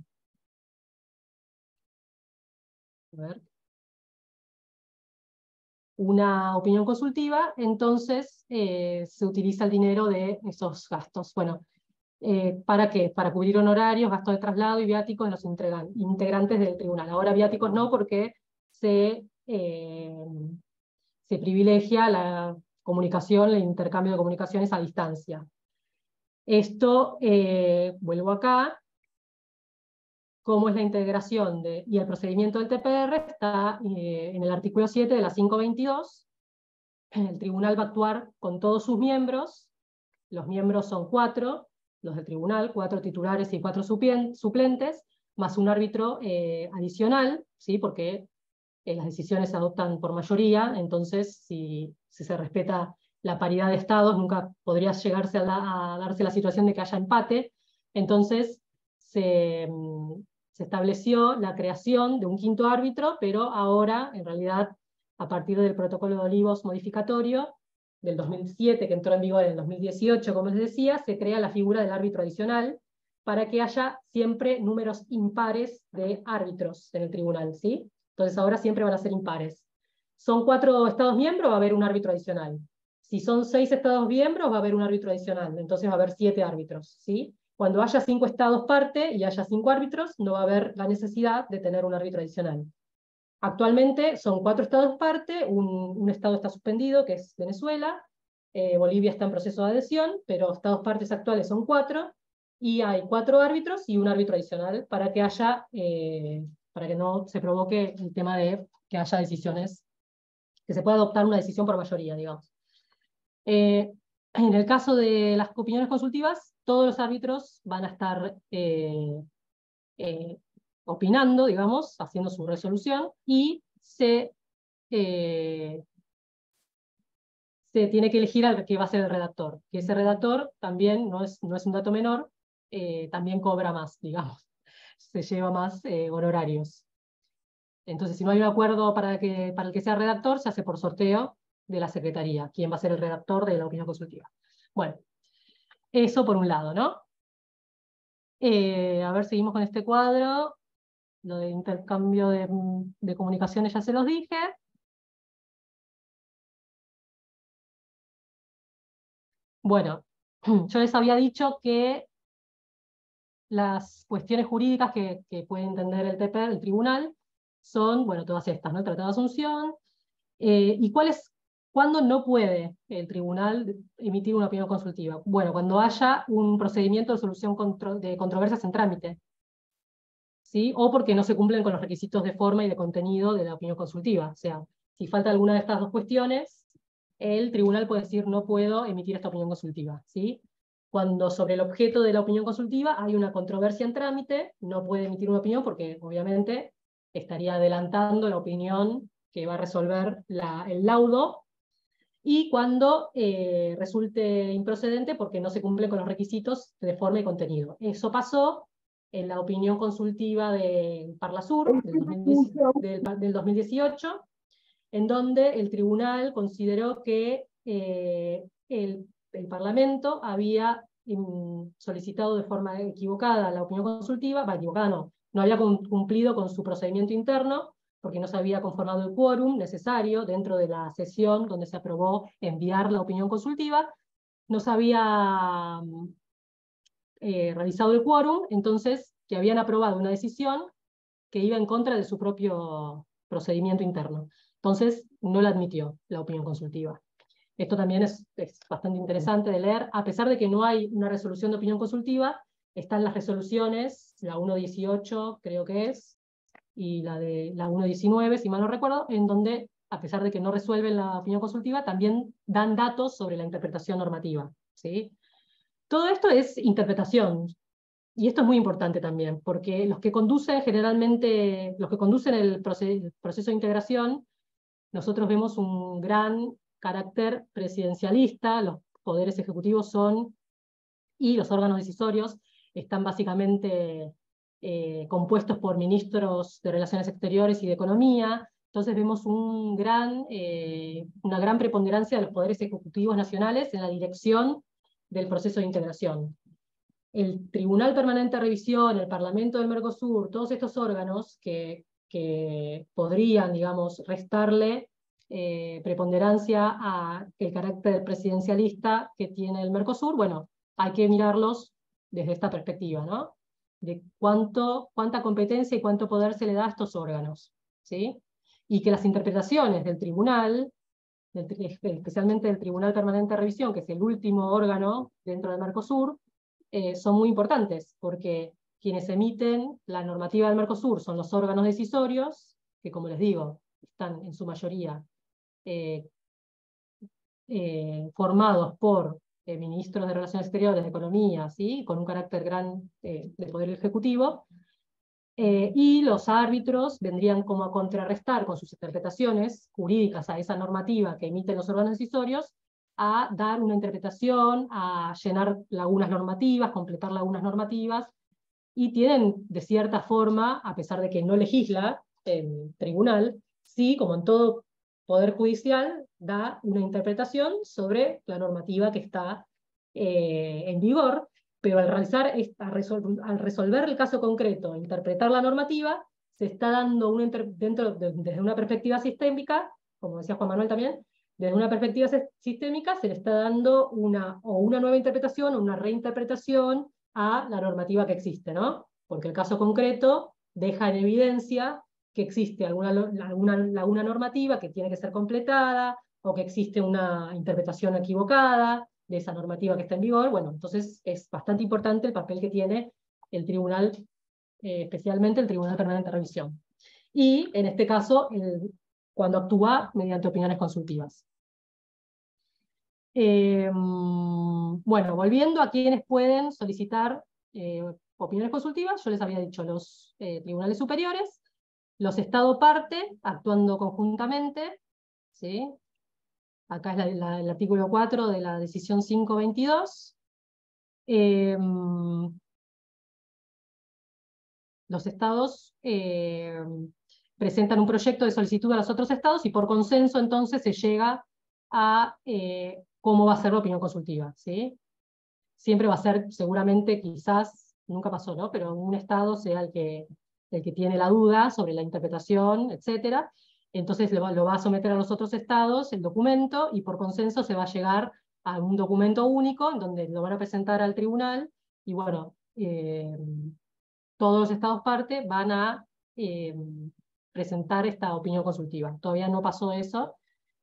una opinión consultiva, entonces se utiliza el dinero de esos gastos. Bueno, ¿para qué? Para cubrir honorarios, gastos de traslado y viáticos de los integrantes del tribunal. Ahora viáticos no, porque se privilegia la comunicación, el intercambio de comunicaciones a distancia. Esto, vuelvo acá, cómo es la integración y el procedimiento del TPR, está en el artículo 7 de la 522. El tribunal va a actuar con todos sus miembros. Los miembros son 4, los del tribunal, 4 titulares y 4 suplentes, más un árbitro adicional, ¿sí? Porque las decisiones se adoptan por mayoría, entonces si se respeta la paridad de estados, nunca podría llegarse a darse la situación de que haya empate. Entonces se estableció la creación de un quinto árbitro, pero ahora, en realidad, a partir del Protocolo de Olivos modificatorio del 2007, que entró en vigor en el 2018, como les decía, se crea la figura del árbitro adicional para que haya siempre números impares de árbitros en el tribunal, ¿sí? Entonces ahora siempre van a ser impares. Son 4 estados miembros, va a haber un árbitro adicional. Si son 6 estados miembros, va a haber un árbitro adicional. Entonces va a haber 7 árbitros, ¿sí? Cuando haya 5 estados parte y haya 5 árbitros, no va a haber la necesidad de tener un árbitro adicional. Actualmente son 4 estados parte, un estado está suspendido, que es Venezuela, Bolivia está en proceso de adhesión, pero estados partes actuales son 4, y hay 4 árbitros y un árbitro adicional para que haya, para que no se provoque el tema de que haya decisiones, que se pueda adoptar una decisión por mayoría, digamos. En el caso de las opiniones consultivas, todos los árbitros van a estar opinando, digamos, haciendo su resolución, y se tiene que elegir al que va a ser el redactor, que ese redactor también no es un dato menor, también cobra más, digamos, se lleva más honorarios. Entonces, si no hay un acuerdo para el que sea redactor, se hace por sorteo de la Secretaría, quién va a ser el redactor de la opinión consultiva. Bueno, eso por un lado, ¿no? A ver, seguimos con este cuadro. Lo de intercambio de comunicaciones ya se los dije. Bueno, yo les había dicho que las cuestiones jurídicas que puede entender el TPR, el tribunal, son, bueno, todas estas, ¿no? El Tratado de Asunción, y ¿cuándo no puede el tribunal emitir una opinión consultiva? Bueno, cuando haya un procedimiento de solución de controversias en trámite, ¿sí? O porque no se cumplen con los requisitos de forma y de contenido de la opinión consultiva. O sea, si falta alguna de estas dos cuestiones, el tribunal puede decir no puedo emitir esta opinión consultiva, ¿sí? Cuando sobre el objeto de la opinión consultiva hay una controversia en trámite, no puede emitir una opinión porque obviamente estaría adelantando la opinión que va a resolver el laudo, y cuando resulte improcedente porque no se cumplen con los requisitos de forma y contenido. Eso pasó en la opinión consultiva de Parlasur del 2018, en donde el tribunal consideró que el Parlamento había solicitado de forma equivocada la opinión consultiva, equivocada no había cumplido con su procedimiento interno, porque no se había conformado el quórum necesario dentro de la sesión donde se aprobó enviar la opinión consultiva, no se había realizado el quórum, entonces que habían aprobado una decisión que iba en contra de su propio procedimiento interno. Entonces no la admitió la opinión consultiva. Esto también es bastante interesante de leer, a pesar de que no hay una resolución de opinión consultiva, están las resoluciones, la 1.18 creo que es, y la 1.19, si mal no recuerdo, en donde, a pesar de que no resuelven la opinión consultiva, también dan datos sobre la interpretación normativa, ¿sí? Todo esto es interpretación, y esto es muy importante también, porque los que conducen generalmente, los que conducen el proceso de integración, nosotros vemos un gran carácter presidencialista, los poderes ejecutivos son, y los órganos decisorios están básicamente compuestos por ministros de Relaciones Exteriores y de Economía. Entonces vemos una gran preponderancia de los poderes ejecutivos nacionales en la dirección del proceso de integración. El Tribunal Permanente de Revisión, el Parlamento del Mercosur, todos estos órganos que podrían, digamos, restarle preponderancia a el carácter presidencialista que tiene el Mercosur, bueno, hay que mirarlos desde esta perspectiva, ¿no? De cuánta competencia y cuánto poder se le da a estos órganos, ¿sí? Y que las interpretaciones del tribunal, especialmente del Tribunal Permanente de Revisión, que es el último órgano dentro del Mercosur, son muy importantes, porque quienes emiten la normativa del Mercosur son los órganos decisorios, que como les digo, están en su mayoría formados por ministros de Relaciones Exteriores, de Economía, ¿sí? Con un carácter gran de poder ejecutivo, y los árbitros vendrían como a contrarrestar con sus interpretaciones jurídicas a esa normativa que emiten los órganos decisorios, a dar una interpretación, a llenar lagunas normativas, completar lagunas normativas, y tienen de cierta forma, a pesar de que no legisla el tribunal, sí, como en todo poder judicial, da una interpretación sobre la normativa que está en vigor, pero al resolver el caso concreto, interpretar la normativa, se está dando desde una perspectiva sistémica, como decía Juan Manuel también, desde una perspectiva sistémica se le está dando una nueva interpretación o una reinterpretación a la normativa que existe, ¿no? Porque el caso concreto deja en evidencia que existe alguna laguna normativa que tiene que ser completada, o que existe una interpretación equivocada de esa normativa que está en vigor. Bueno, entonces es bastante importante el papel que tiene el tribunal, especialmente el Tribunal Permanente de Revisión. Y en este caso, cuando actúa mediante opiniones consultivas. Bueno, volviendo a quienes pueden solicitar opiniones consultivas, yo les había dicho los tribunales superiores, los Estado parte, actuando conjuntamente, ¿sí? Acá es el artículo 4 de la decisión 522. Los estados presentan un proyecto de solicitud a los otros estados y por consenso entonces se llega a cómo va a ser la opinión consultiva, ¿sí? Siempre va a ser, seguramente, quizás, nunca pasó, ¿no? Pero un estado sea el que tiene la duda sobre la interpretación, etc. Entonces lo va a someter a los otros estados el documento y por consenso se va a llegar a un documento único en donde lo van a presentar al tribunal y bueno, todos los estados parte van a presentar esta opinión consultiva. Todavía no pasó eso.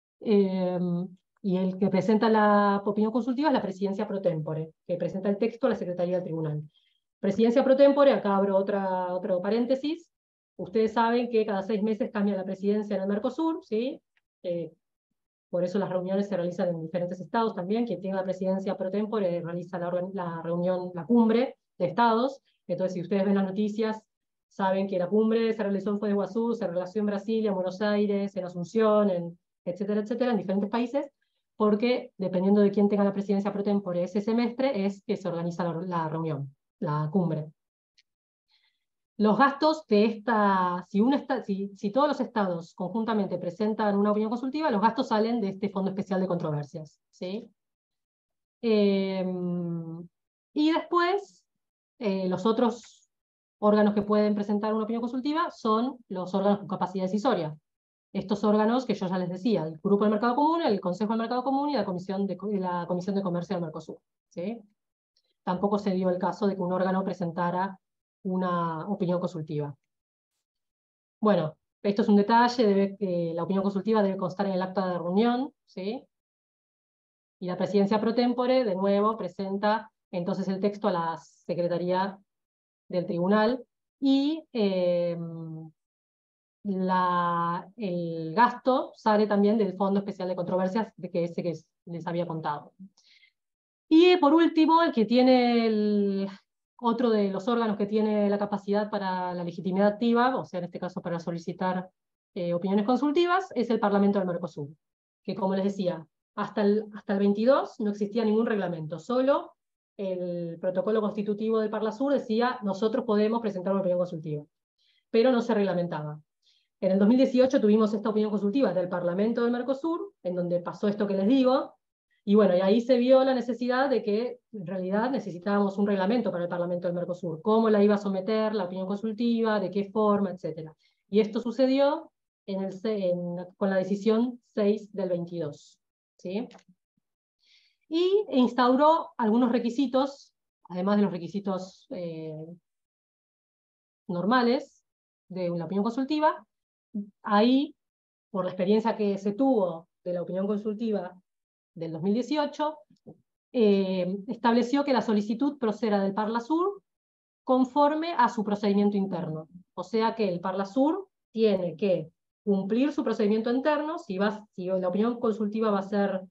Y el que presenta la opinión consultiva es la presidencia pro tempore, que presenta el texto a la Secretaría del Tribunal. Presidencia pro tempore, acá abro otro paréntesis. Ustedes saben que cada 6 meses cambia la presidencia en el Mercosur, ¿sí? Por eso las reuniones se realizan en diferentes estados también. Quien tiene la presidencia pro tempore realiza la reunión, la cumbre de estados. Entonces, si ustedes ven las noticias, saben que la cumbre se realizó en Foz de Iguazú, se realizó en Brasilia, en Buenos Aires, en Asunción, etcétera, en diferentes países, porque dependiendo de quién tenga la presidencia pro tempore ese semestre, es que se organiza la reunión, la cumbre. Los gastos de si todos los estados conjuntamente presentan una opinión consultiva, los gastos salen de este Fondo Especial de Controversias, ¿sí? Y después, los otros órganos que pueden presentar una opinión consultiva son los órganos con capacidad decisoria. Estos órganos que yo ya les decía, el Grupo del Mercado Común, el Consejo del Mercado Común y la Comisión de Comercio del Mercosur, ¿sí? Tampoco se dio el caso de que un órgano presentara una opinión consultiva. Bueno, esto es un detalle, la opinión consultiva debe constar en el acta de reunión, ¿sí? Y la presidencia pro tempore, de nuevo, presenta entonces el texto a la Secretaría del Tribunal, y el gasto sale también del Fondo Especial de Controversias, de que ese que les había contado. Y por último, el que tiene otro de los órganos que tiene la capacidad para la legitimidad activa, o sea, en este caso para solicitar opiniones consultivas, es el Parlamento del Mercosur, que como les decía, hasta el 22 no existía ningún reglamento, solo el protocolo constitutivo del Parlasur decía nosotros podemos presentar una opinión consultiva, pero no se reglamentaba. En el 2018 tuvimos esta opinión consultiva del Parlamento del Mercosur, en donde pasó esto que les digo, y bueno, y ahí se vio la necesidad de que en realidad necesitábamos un reglamento para el Parlamento del Mercosur, cómo la iba a someter la opinión consultiva, de qué forma, etc. Y esto sucedió con la decisión 6 del 22. ¿Sí? Y instauró algunos requisitos, además de los requisitos normales de una opinión consultiva. Ahí, por la experiencia que se tuvo de la opinión consultiva del 2018, estableció que la solicitud proceda del Parlasur conforme a su procedimiento interno. O sea que el Parlasur tiene que cumplir su procedimiento interno. Si la opinión consultiva va a ser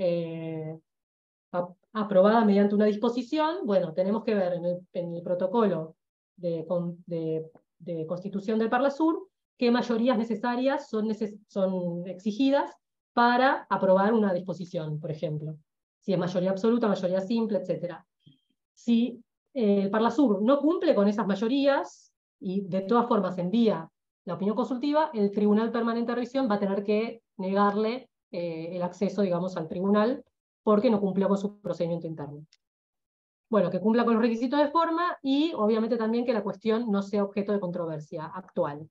aprobada mediante una disposición, bueno, tenemos que ver en el protocolo de constitución del Parlasur qué mayorías necesarias son exigidas para aprobar una disposición, por ejemplo. Si es mayoría absoluta, mayoría simple, etc. Si el Parlasur no cumple con esas mayorías y de todas formas envía la opinión consultiva, el Tribunal Permanente de Revisión va a tener que negarle el acceso, digamos, al tribunal porque no cumplió con su procedimiento interno. Bueno, que cumpla con los requisitos de forma y obviamente también que la cuestión no sea objeto de controversia actual.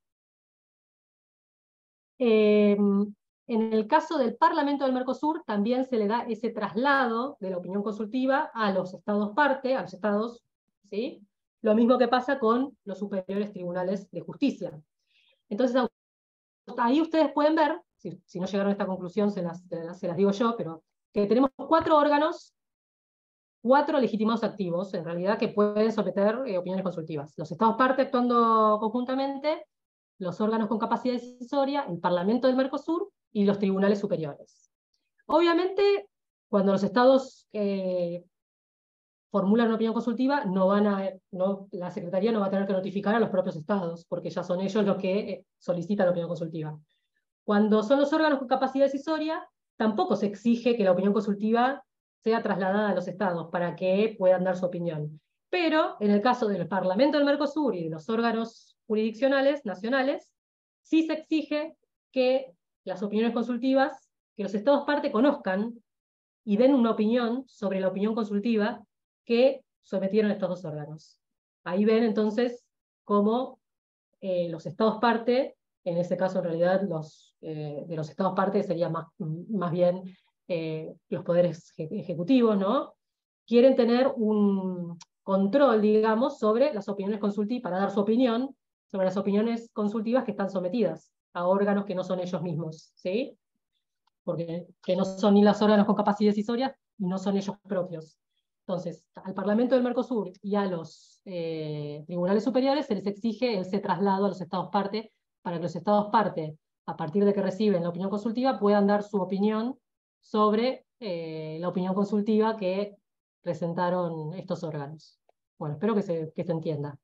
En el caso del Parlamento del Mercosur también se le da ese traslado de la opinión consultiva a los estados parte, a los estados, ¿sí? Lo mismo que pasa con los superiores tribunales de justicia. Entonces, ahí ustedes pueden ver, si no llegaron a esta conclusión se las digo yo, pero que tenemos 4 órganos, 4 legitimados activos, en realidad, que pueden someter opiniones consultivas. Los estados parte actuando conjuntamente, los órganos con capacidad decisoria, el Parlamento del Mercosur y los tribunales superiores. Obviamente, cuando los estados formulan una opinión consultiva, la Secretaría no va a tener que notificar a los propios estados, porque ya son ellos los que solicitan la opinión consultiva. Cuando son los órganos con capacidad decisoria, tampoco se exige que la opinión consultiva sea trasladada a los estados para que puedan dar su opinión. Pero en el caso del Parlamento del Mercosur y de los órganos jurisdiccionales nacionales, sí se exige que las opiniones consultivas, que los estados parte conozcan y den una opinión sobre la opinión consultiva que sometieron estos 2 órganos. Ahí ven entonces cómo los estados parte, en ese caso en realidad de los estados parte serían más bien los poderes ejecutivos, ¿no? Quieren tener un control, digamos, sobre las opiniones consultivas, para dar su opinión sobre las opiniones consultivas que están sometidas a órganos que no son ellos mismos, ¿sí? Porque que no son ni los órganos con capacidad decisoria y no son ellos propios. Entonces, al Parlamento del Mercosur y a los tribunales superiores se les exige ese traslado a los estados parte, para que los estados parte, a partir de que reciben la opinión consultiva, puedan dar su opinión sobre la opinión consultiva que presentaron estos órganos. Bueno, espero que se entienda.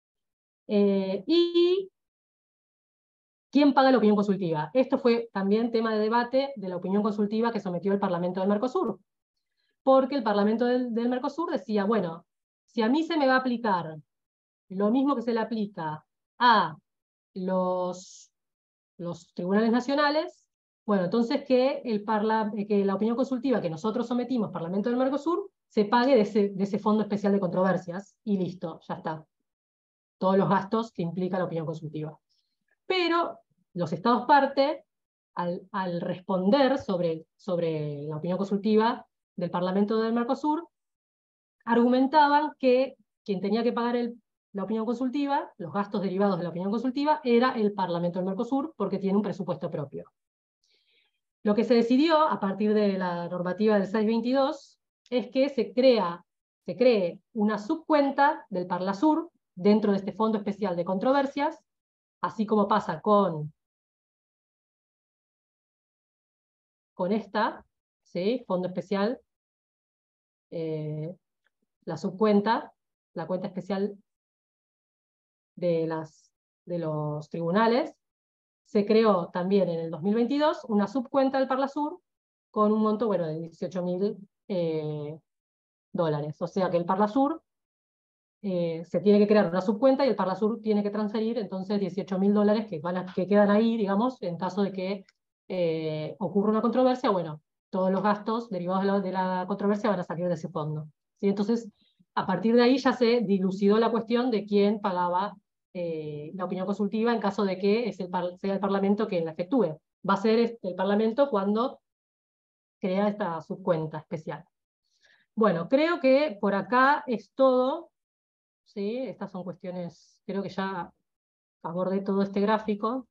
¿Y quién paga la opinión consultiva? Esto fue también tema de debate de la opinión consultiva que sometió el Parlamento del Mercosur. Porque el Parlamento del Mercosur decía, bueno, si a mí se me va a aplicar lo mismo que se le aplica a los tribunales nacionales, bueno, entonces que la opinión consultiva que nosotros sometimos, Parlamento del Mercosur, se pague de ese Fondo Especial de Controversias, y listo, ya está. todos los gastos que implica la opinión consultiva. Pero los estados parte, al responder sobre la opinión consultiva del Parlamento del Mercosur, argumentaban que quien tenía que pagar la opinión consultiva, los gastos derivados de la opinión consultiva, era el Parlamento del Mercosur, porque tiene un presupuesto propio. Lo que se decidió, a partir de la normativa del 622, es que se cree una subcuenta del Parlasur dentro de este Fondo Especial de Controversias, así como pasa con esta, ¿sí? Fondo Especial, la subcuenta, la cuenta especial de los tribunales. Se creó también en el 2022 una subcuenta del Parlasur con un monto, bueno, de $18.000. O sea que el Parlasur se tiene que crear una subcuenta y el Parlasur tiene que transferir entonces $18.000 que quedan ahí, digamos, en caso de que ocurra una controversia. Bueno, todos los gastos derivados de la controversia van a salir de ese fondo, ¿sí? Entonces, a partir de ahí ya se dilucidó la cuestión de quién pagaba la opinión consultiva en caso de que sea el Parlamento quien la efectúe. Va a ser el Parlamento cuando crea esta subcuenta especial. Bueno, creo que por acá es todo, ¿sí? Estas son cuestiones, creo que ya abordé todo este gráfico.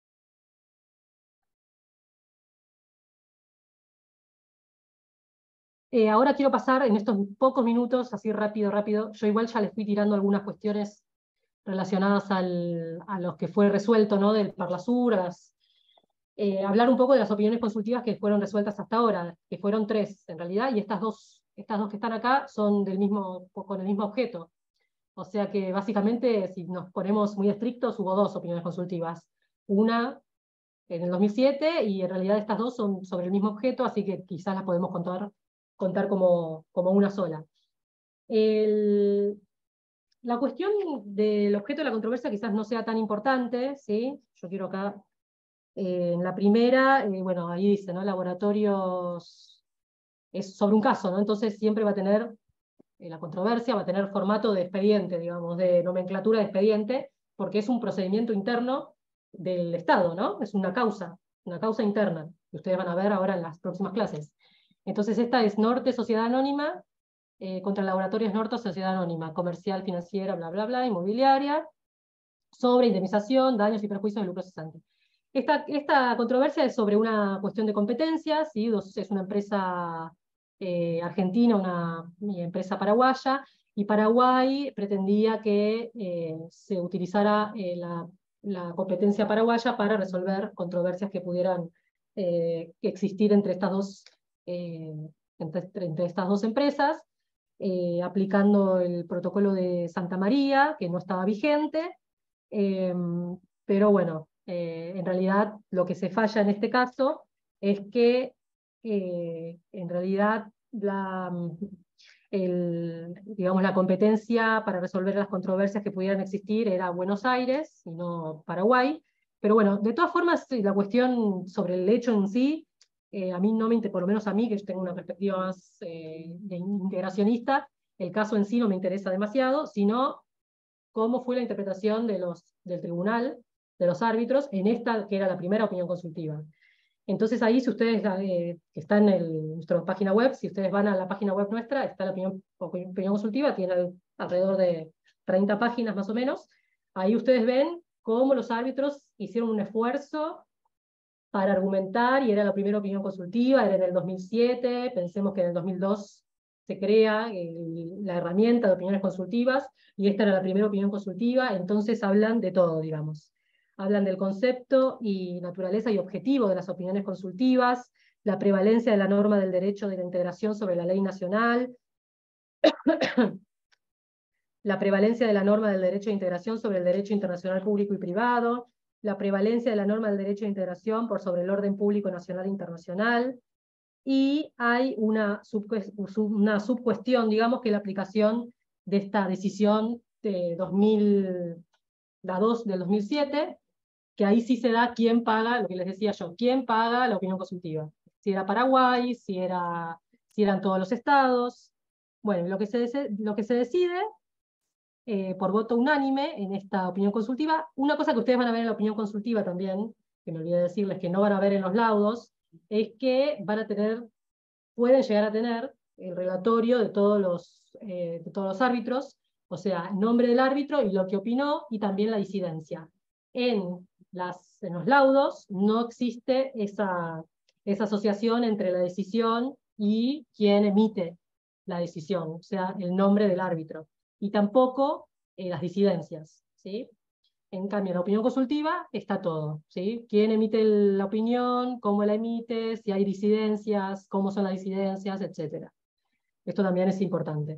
Ahora quiero pasar en estos pocos minutos, así rápido, yo igual ya les fui tirando algunas cuestiones relacionadas a los que fue resuelto, ¿no? Del Parlasur, hablar un poco de las opiniones consultivas que fueron resueltas hasta ahora, que fueron 3 en realidad, y estas dos que están acá son con el mismo objeto. O sea que básicamente, si nos ponemos muy estrictos, hubo 2 opiniones consultivas. Una en el 2007, y en realidad estas 2 son sobre el mismo objeto, así que quizás las podemos contar como una sola. La cuestión del objeto de la controversia quizás no sea tan importante, ¿sí? Yo quiero acá, en la primera, bueno, ahí dice, ¿no? Laboratorios, es sobre un caso, ¿no? Entonces siempre va a tener, la controversia va a tener formato de expediente, digamos, de nomenclatura de expediente, porque es un procedimiento interno del Estado, ¿no? Es una causa interna, que ustedes van a ver ahora en las próximas clases. Entonces esta es Norte Sociedad Anónima, contra Laboratorios Norte Sociedad Anónima, comercial, financiera, bla, bla, bla, inmobiliaria, sobre indemnización, daños y perjuicios de lucro cesante. Esta controversia es sobre una cuestión de competencias, ¿sí? Es una empresa argentina, una empresa paraguaya, y Paraguay pretendía que se utilizara la competencia paraguaya para resolver controversias que pudieran existir entre estas dos empresas, aplicando el protocolo de Santa María, que no estaba vigente, pero bueno, en realidad lo que se falla en este caso es que en realidad digamos, la competencia para resolver las controversias que pudieran existir era Buenos Aires y no Paraguay. Pero bueno, de todas formas, la cuestión sobre el hecho en sí, a mí no por lo menos a mí, que yo tengo una perspectiva más de integracionista, el caso en sí no me interesa demasiado, sino cómo fue la interpretación del tribunal, de los árbitros, en esta que era la primera opinión consultiva. Entonces ahí, si ustedes, que están en nuestra página web, si ustedes van a la página web nuestra, está la opinión consultiva, tiene alrededor de 30 páginas más o menos. Ahí ustedes ven cómo los árbitros hicieron un esfuerzo para argumentar, y era la primera opinión consultiva, era en el 2007, pensemos que en el 2002 se crea la herramienta de opiniones consultivas, y esta era la primera opinión consultiva. Entonces hablan de todo, digamos. Hablan del concepto y naturaleza y objetivo de las opiniones consultivas, la prevalencia de la norma del derecho de la integración sobre la ley nacional, la prevalencia de la norma del derecho de integración sobre el derecho internacional público y privado, la prevalencia de la norma del derecho de integración por sobre el orden público nacional e internacional, y hay una subcuestión, digamos, que es la aplicación de esta decisión de la 2 del 2007, que ahí sí se da quién paga, lo que les decía yo, quién paga la opinión consultiva. Si era Paraguay, si eran todos los estados. Bueno, lo que se decide por voto unánime en esta opinión consultiva. Una cosa que ustedes van a ver en la opinión consultiva también, que me olvidé decirles que no van a ver en los laudos, es que van a tener, pueden llegar a tener el relatorio de todos los árbitros, o sea, el nombre del árbitro y lo que opinó, y también la disidencia. En los laudos no existe esa asociación entre la decisión y quien emite la decisión, o sea, el nombre del árbitro, y tampoco las disidencias, ¿sí? En cambio, en la opinión consultiva está todo, ¿sí? ¿Quién emite la opinión? ¿Cómo la emite? Si hay disidencias, cómo son las disidencias, etc. Esto también es importante.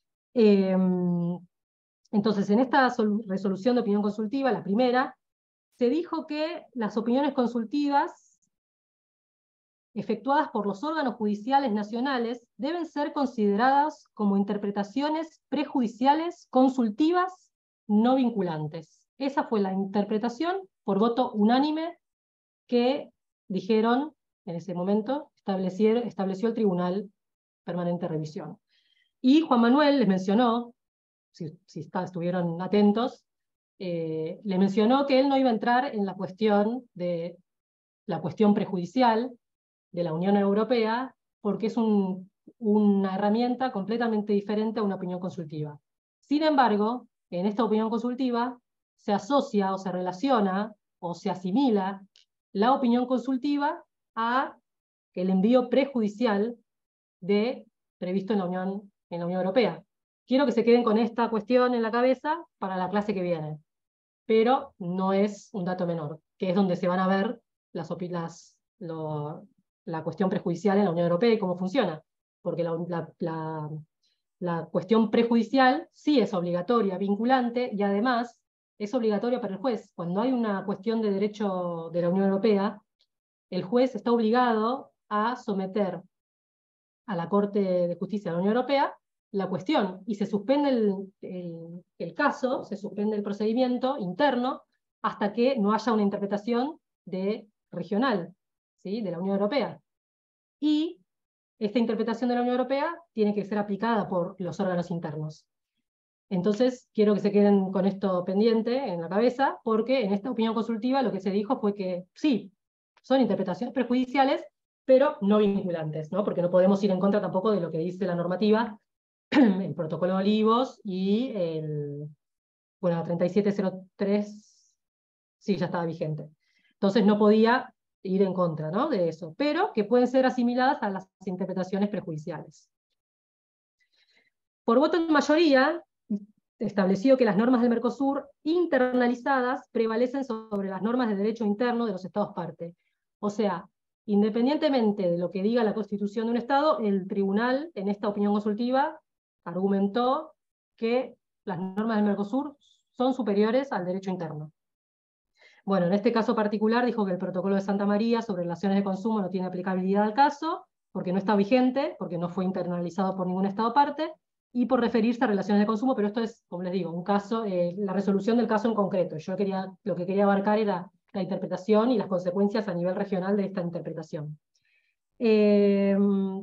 Entonces, en esta resolución de opinión consultiva, la primera, se dijo que las opiniones consultivas efectuadas por los órganos judiciales nacionales deben ser consideradas como interpretaciones prejudiciales consultivas no vinculantes. Esa fue la interpretación por voto unánime que dijeron en ese momento, estableció el Tribunal Permanente de Revisión. Y Juan Manuel les mencionó, si estuvieron atentos, les mencionó que él no iba a entrar en la cuestión prejudicial de la Unión Europea, porque es una herramienta completamente diferente a una opinión consultiva. Sin embargo, en esta opinión consultiva se asocia o se relaciona o se asimila la opinión consultiva a el envío prejudicial previsto en la Unión Europea. Quiero que se queden con esta cuestión en la cabeza para la clase que viene, pero no es un dato menor, que es donde se van a ver la cuestión prejudicial en la Unión Europea y cómo funciona, porque la cuestión prejudicial sí es obligatoria, vinculante, y además es obligatoria para el juez. Cuando hay una cuestión de derecho de la Unión Europea, el juez está obligado a someter a la Corte de Justicia de la Unión Europea la cuestión, y se suspende el caso, se suspende el procedimiento interno, hasta que no haya una interpretación regional, ¿sí?, de la Unión Europea. Y esta interpretación de la Unión Europea tiene que ser aplicada por los órganos internos. Entonces, quiero que se queden con esto pendiente en la cabeza, porque en esta opinión consultiva lo que se dijo fue que sí, son interpretaciones prejudiciales, pero no vinculantes, ¿no? Porque no podemos ir en contra tampoco de lo que dice la normativa, el protocolo de Olivos y la 3703, sí, ya estaba vigente. Entonces no podía ir en contra, ¿no?, de eso, pero que pueden ser asimiladas a las interpretaciones prejudiciales. Por voto en mayoría, estableció que las normas del Mercosur internalizadas prevalecen sobre las normas de derecho interno de los Estados parte. O sea, independientemente de lo que diga la Constitución de un Estado, el tribunal, en esta opinión consultiva, argumentó que las normas del Mercosur son superiores al derecho interno. Bueno, en este caso particular dijo que el protocolo de Santa María sobre relaciones de consumo no tiene aplicabilidad al caso, porque no está vigente, porque no fue internalizado por ningún Estado parte, y por referirse a relaciones de consumo, pero esto es, como les digo, un caso, la resolución del caso en concreto. Lo que quería abarcar era la interpretación y las consecuencias a nivel regional de esta interpretación. Y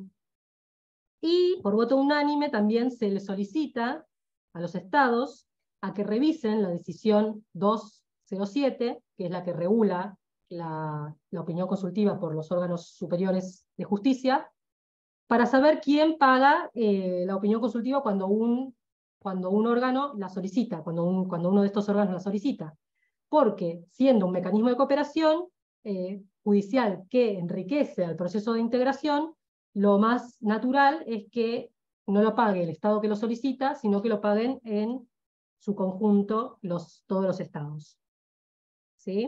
por voto unánime también se le solicita a los estados a que revisen la decisión 207, que es la que regula la opinión consultiva por los órganos superiores de justicia, para saber quién paga la opinión consultiva cuando un órgano la solicita, cuando uno de estos órganos la solicita. Porque, siendo un mecanismo de cooperación judicial que enriquece al proceso de integración, lo más natural es que no lo pague el Estado que lo solicita, sino que lo paguen en su conjunto todos los estados. ¿Sí?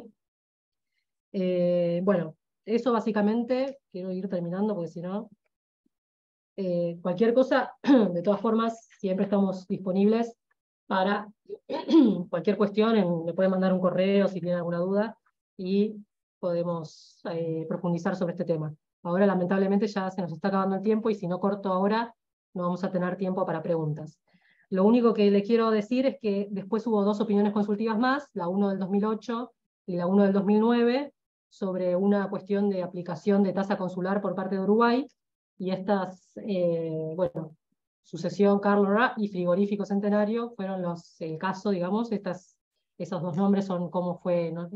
Bueno, eso básicamente, quiero ir terminando porque si no... cualquier cosa, de todas formas, siempre estamos disponibles para cualquier cuestión, me pueden mandar un correo si tienen alguna duda, y podemos profundizar sobre este tema. Ahora, lamentablemente, ya se nos está acabando el tiempo, y si no corto ahora, no vamos a tener tiempo para preguntas. Lo único que le quiero decir es que después hubo 2 opiniones consultivas más, la 1 del 2008 y la 1 del 2009, sobre una cuestión de aplicación de tasa consular por parte de Uruguay, y estas, bueno, Sucesión, Carlos Ra y Frigorífico Centenario fueron el caso, digamos, esos dos nombres son cómo fue, ¿no?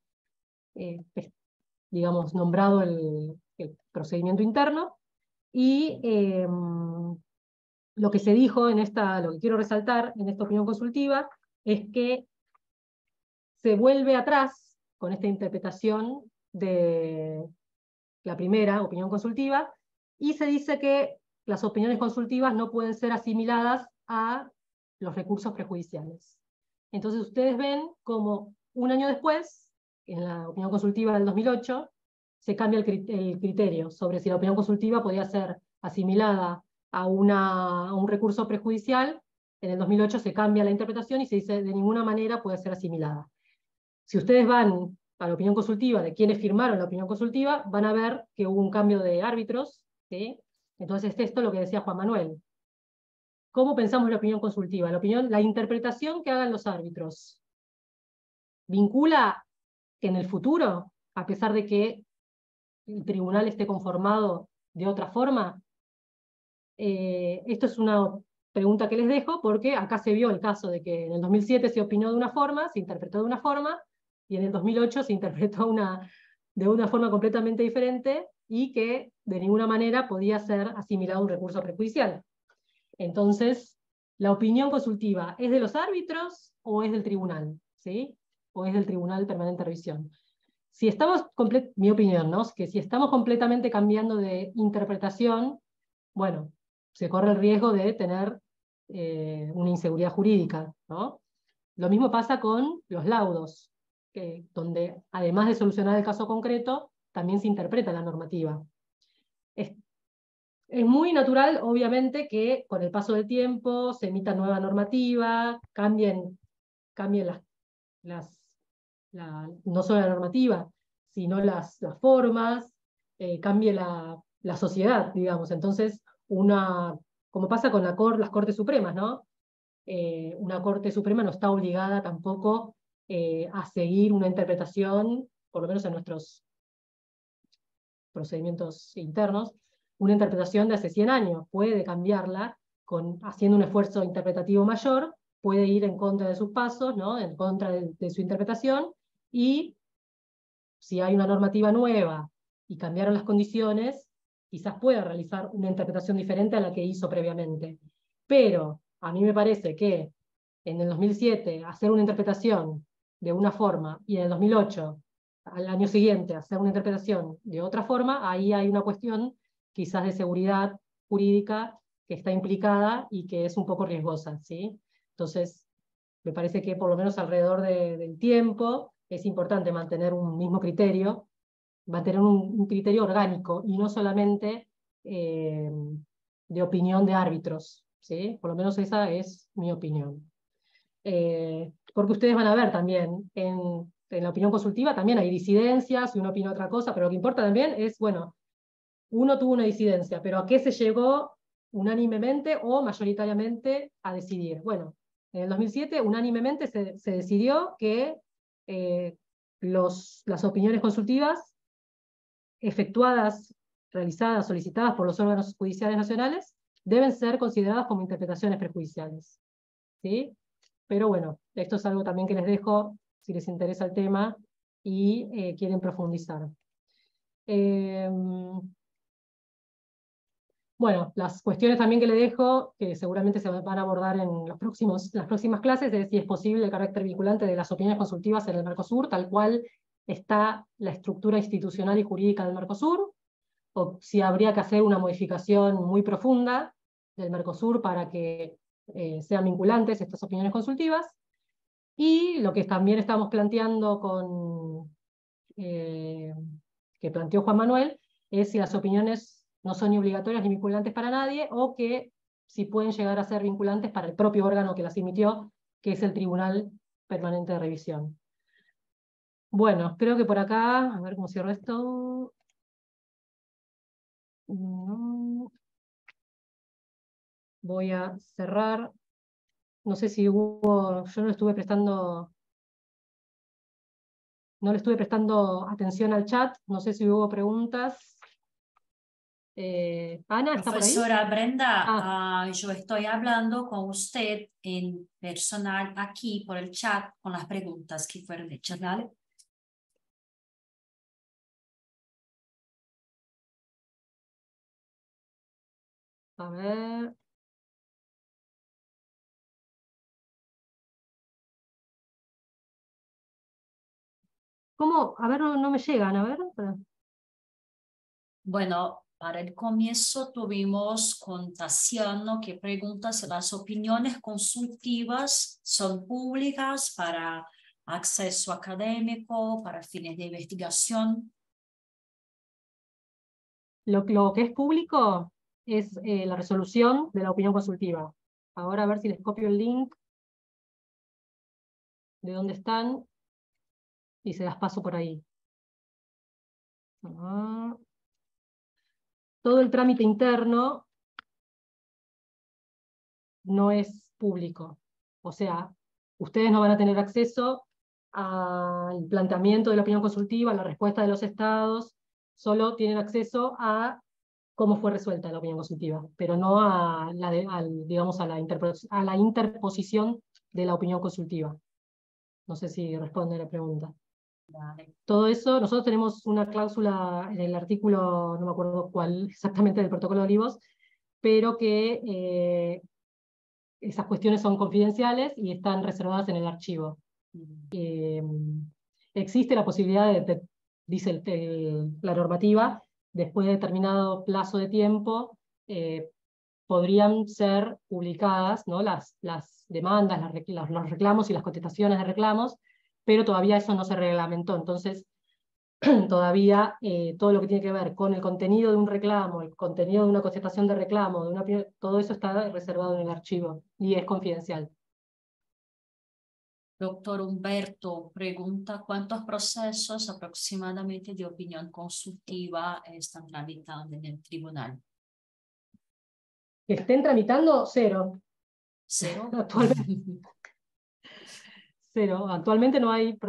Digamos, nombrado el procedimiento interno. Y lo que se dijo lo que quiero resaltar en esta opinión consultiva es que se vuelve atrás con esta interpretación de la primera opinión consultiva y se dice que las opiniones consultivas no pueden ser asimiladas a los recursos prejudiciales. Entonces ustedes ven como un año después, en la opinión consultiva del 2008, se cambia el criterio sobre si la opinión consultiva podía ser asimilada a un recurso prejudicial. En el 2008 se cambia la interpretación y se dice de ninguna manera puede ser asimilada. Si ustedes van a la opinión consultiva de quienes firmaron la opinión consultiva, van a ver que hubo un cambio de árbitros, ¿sí? Entonces esto es lo que decía Juan Manuel. ¿Cómo pensamos la opinión consultiva? La interpretación que hagan los árbitros vincula que en el futuro, a pesar de que el tribunal esté conformado de otra forma. Esto es una pregunta que les dejo, porque acá se vio el caso de que en el 2007 se opinó de una forma, se interpretó de una forma, y en el 2008 se interpretó de una forma completamente diferente, y que de ninguna manera podía ser asimilado a un recurso prejudicial. Entonces, ¿la opinión consultiva es de los árbitros o es del tribunal? ¿Sí? ¿O es del Tribunal Permanente de Revisión? Si estamos, mi opinión, ¿no? Que si estamos completamente cambiando de interpretación, bueno, se corre el riesgo de tener una inseguridad jurídica, ¿no? Lo mismo pasa con los laudos, donde además de solucionar el caso concreto, también se interpreta la normativa. Es muy natural, obviamente, que con el paso del tiempo se emita nueva normativa, cambien no solo la normativa, sino las formas, cambie la sociedad, digamos. Entonces, como pasa con las Cortes Supremas, ¿no? Una Corte Suprema no está obligada tampoco a seguir una interpretación, por lo menos en nuestros procedimientos internos, una interpretación de hace 100 años. Puede cambiarla haciendo un esfuerzo interpretativo mayor, puede ir en contra de sus pasos, ¿no? En contra de su interpretación, y si hay una normativa nueva y cambiaron las condiciones, quizás pueda realizar una interpretación diferente a la que hizo previamente. Pero a mí me parece que en el 2007 hacer una interpretación de una forma y en el 2008, al año siguiente, hacer una interpretación de otra forma, ahí hay una cuestión quizás de seguridad jurídica que está implicada y que es un poco riesgosa, ¿sí? Entonces, me parece que por lo menos alrededor del tiempo es importante mantener un mismo criterio, mantener un criterio orgánico y no solamente de opinión de árbitros, ¿sí? Por lo menos esa es mi opinión. Porque ustedes van a ver también, en la opinión consultiva también hay disidencias, y uno opina otra cosa, pero lo que importa también es, bueno, uno tuvo una disidencia, pero ¿a qué se llegó unánimemente o mayoritariamente a decidir? Bueno, en el 2007 unánimemente se decidió que las opiniones consultivas efectuadas, realizadas, solicitadas por los órganos judiciales nacionales, deben ser consideradas como interpretaciones prejudiciales, ¿sí? Pero bueno, esto es algo también que les dejo si les interesa el tema y quieren profundizar. Bueno, las cuestiones también que le dejo, que seguramente se van a abordar en las próximas clases, es si es posible el carácter vinculante de las opiniones consultivas en el Mercosur, tal cual está la estructura institucional y jurídica del Mercosur, o si habría que hacer una modificación muy profunda del Mercosur para que sean vinculantes estas opiniones consultivas. Y lo que también estamos planteando que planteó Juan Manuel, es si las opiniones no son ni obligatorias ni vinculantes para nadie, o que si pueden llegar a ser vinculantes para el propio órgano que las emitió, que es el Tribunal Permanente de Revisión. Bueno, creo que por acá, a ver cómo cierro esto. Voy a cerrar. No sé si yo no le estuve prestando atención al chat, no sé si hubo preguntas. Ana, ¿está por ahí? Profesora Brenda, yo estoy hablando con usted en personal aquí por el chat con las preguntas que fueron hechas, ¿vale? A ver. ¿Cómo? A ver, no me llegan, a ver. Bueno, para el comienzo tuvimos con Tassiano que pregunta si las opiniones consultivas son públicas para acceso académico, para fines de investigación. Lo que es público es la resolución de la opinión consultiva. Ahora a ver si les copio el link de dónde están y se las paso por ahí. Todo el trámite interno no es público. O sea, ustedes no van a tener acceso al planteamiento de la opinión consultiva, a la respuesta de los estados, solo tienen acceso a cómo fue resuelta la opinión consultiva, pero no a digamos, a la interposición de la opinión consultiva. No sé si responde la pregunta. Vale. Todo eso, nosotros tenemos una cláusula en el artículo, no me acuerdo cuál exactamente, del protocolo de Olivos, pero que esas cuestiones son confidenciales y están reservadas en el archivo. Existe la posibilidad dice la normativa, después de determinado plazo de tiempo, podrían ser publicadas, ¿no? las demandas, los reclamos y las contestaciones de reclamos, pero todavía eso no se reglamentó. Entonces, todavía todo lo que tiene que ver con el contenido de un reclamo, el contenido de una contestación de reclamo, todo eso está reservado en el archivo y es confidencial. Doctor Humberto pregunta cuántos procesos aproximadamente de opinión consultiva están tramitando en el tribunal. Que estén tramitando, cero. ¿Cero? Actualmente. Cero. Actualmente no hay.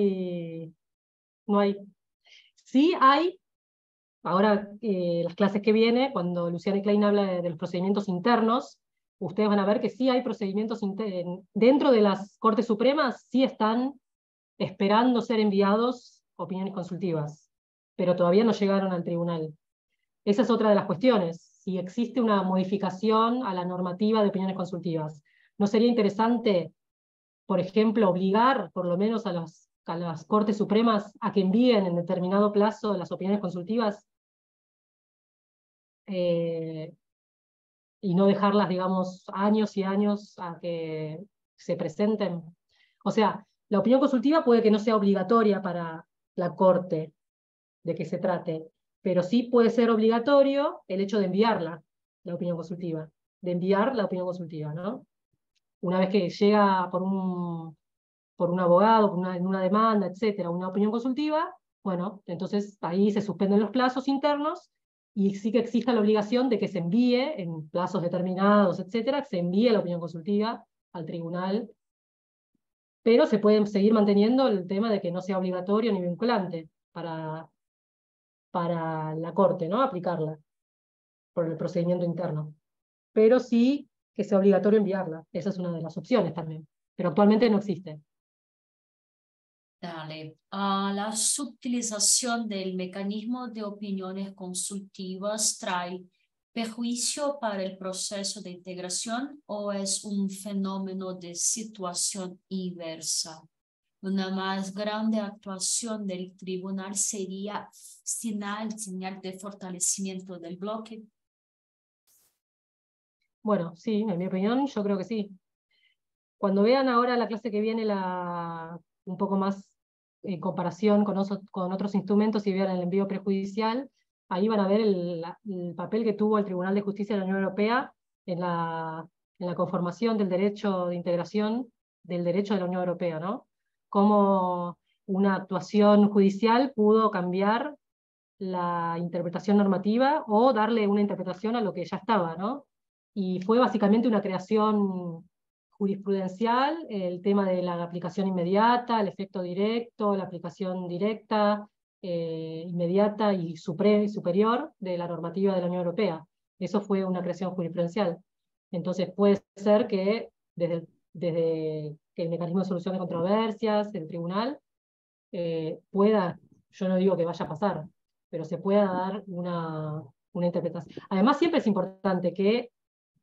Sí hay, ahora las clases que viene, cuando Luciana Klein habla de los procedimientos internos, ustedes van a ver que sí hay procedimientos dentro de las Cortes Supremas, sí están esperando ser enviados opiniones consultivas, pero todavía no llegaron al tribunal. Esa es otra de las cuestiones, si existe una modificación a la normativa de opiniones consultivas. ¿No sería interesante, por ejemplo, obligar por lo menos a las Cortes Supremas a que envíen en determinado plazo las opiniones consultivas y no dejarlas, digamos, años y años a que se presenten? O sea, la opinión consultiva puede que no sea obligatoria para la Corte de que se trate, pero sí puede ser obligatorio el hecho de enviarla, la opinión consultiva, de enviar la opinión consultiva, ¿no? Una vez que llega por un abogado, en una demanda, etcétera, una opinión consultiva, bueno, entonces ahí se suspenden los plazos internos y sí que exista la obligación de que se envíe en plazos determinados, etcétera, que se envíe la opinión consultiva al tribunal, pero se puede seguir manteniendo el tema de que no sea obligatorio ni vinculante para la Corte, ¿no? Aplicarla por el procedimiento interno. Pero sí que sea obligatorio enviarla. Esa es una de las opciones también. Pero actualmente no existe. Dale. La subutilización del mecanismo de opiniones consultivas trae perjuicio para el proceso de integración o es un fenómeno de situación inversa. Una más grande actuación del tribunal sería señal de fortalecimiento del bloque. Bueno, sí, en mi opinión, yo creo que sí. Cuando vean ahora la clase que viene un poco más en comparación con otros instrumentos y vean el envío prejudicial, ahí van a ver el papel que tuvo el Tribunal de Justicia de la Unión Europea en la conformación del derecho de integración del derecho de la Unión Europea, ¿no? Cómo una actuación judicial pudo cambiar la interpretación normativa o darle una interpretación a lo que ya estaba, ¿no? Y fue básicamente una creación jurisprudencial, el tema de la aplicación inmediata, el efecto directo, la aplicación directa, inmediata y superior de la normativa de la Unión Europea. Eso fue una creación jurisprudencial. Entonces puede ser que desde que el mecanismo de solución de controversias, el tribunal, pueda, yo no digo que vaya a pasar, pero se pueda dar una interpretación. Además, siempre es importante que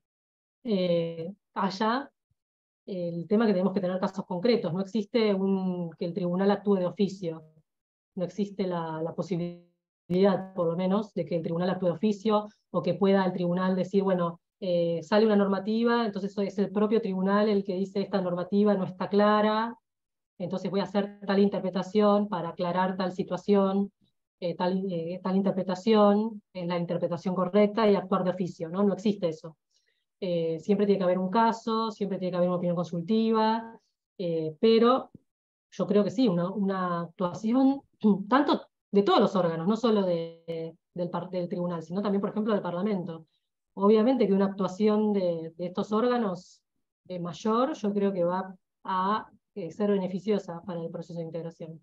haya el tema que tenemos que tener casos concretos. No existe que el tribunal actúe de oficio. No existe la posibilidad, por lo menos, de que el tribunal actúe de oficio o que pueda el tribunal decir, bueno, sale una normativa, entonces es el propio tribunal el que dice esta normativa no está clara, entonces voy a hacer tal interpretación para aclarar tal situación, tal interpretación es la interpretación correcta y actuar de oficio, ¿no? No existe eso. Siempre tiene que haber un caso, siempre tiene que haber una opinión consultiva, pero yo creo que sí, una actuación tanto de todos los órganos, no solo del tribunal, sino también, por ejemplo, del Parlamento. Obviamente que una actuación de estos órganos mayor, yo creo que va a ser beneficiosa para el proceso de integración.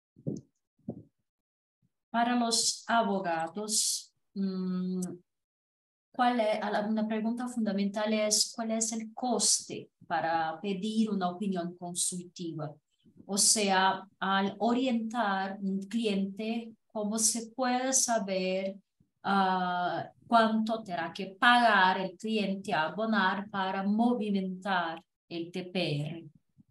Para los abogados, una pregunta fundamental es ¿cuál es el coste para pedir una opinión consultiva? O sea, al orientar un cliente, ¿cómo se puede saber cuánto tendrá que pagar el cliente a abonar para movimentar el TPR?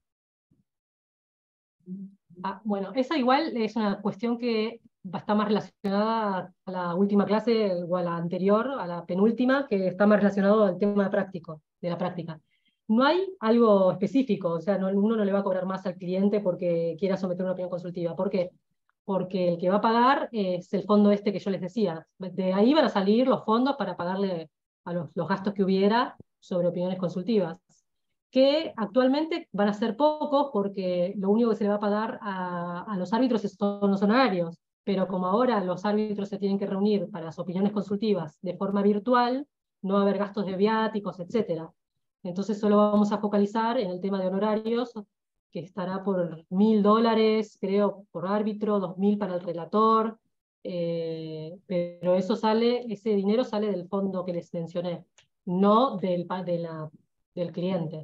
Bueno, esa igual es una cuestión que está más relacionada a la última clase o a la anterior, a la penúltima, que está más relacionado al tema de la práctica. No hay algo específico, o sea, uno no le va a cobrar más al cliente porque quiera someter una opinión consultiva. ¿Por qué? Porque el que va a pagar es el fondo este que yo les decía. De ahí van a salir los fondos para pagarle a los gastos que hubiera sobre opiniones consultivas, que actualmente van a ser pocos porque lo único que se le va a pagar a los árbitros son los honorarios, pero como ahora los árbitros se tienen que reunir para las opiniones consultivas de forma virtual, no va a haber gastos de viáticos, etc. Entonces solo vamos a focalizar en el tema de honorarios, que estará por $1.000, creo, por árbitro, 2.000 para el relator, pero ese dinero sale del fondo que les mencioné, no del cliente.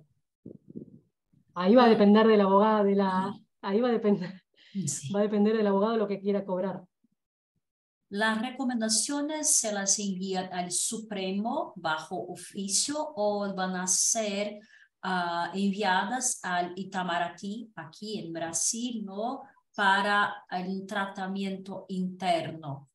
Ahí va a depender del abogado, ahí va a depender, Sí. va a depender del abogado lo que quiera cobrar. ¿Las recomendaciones se las envían al Supremo bajo oficio o van a ser enviadas al Itamaraty aquí en Brasil, ¿no? Para el tratamiento interno?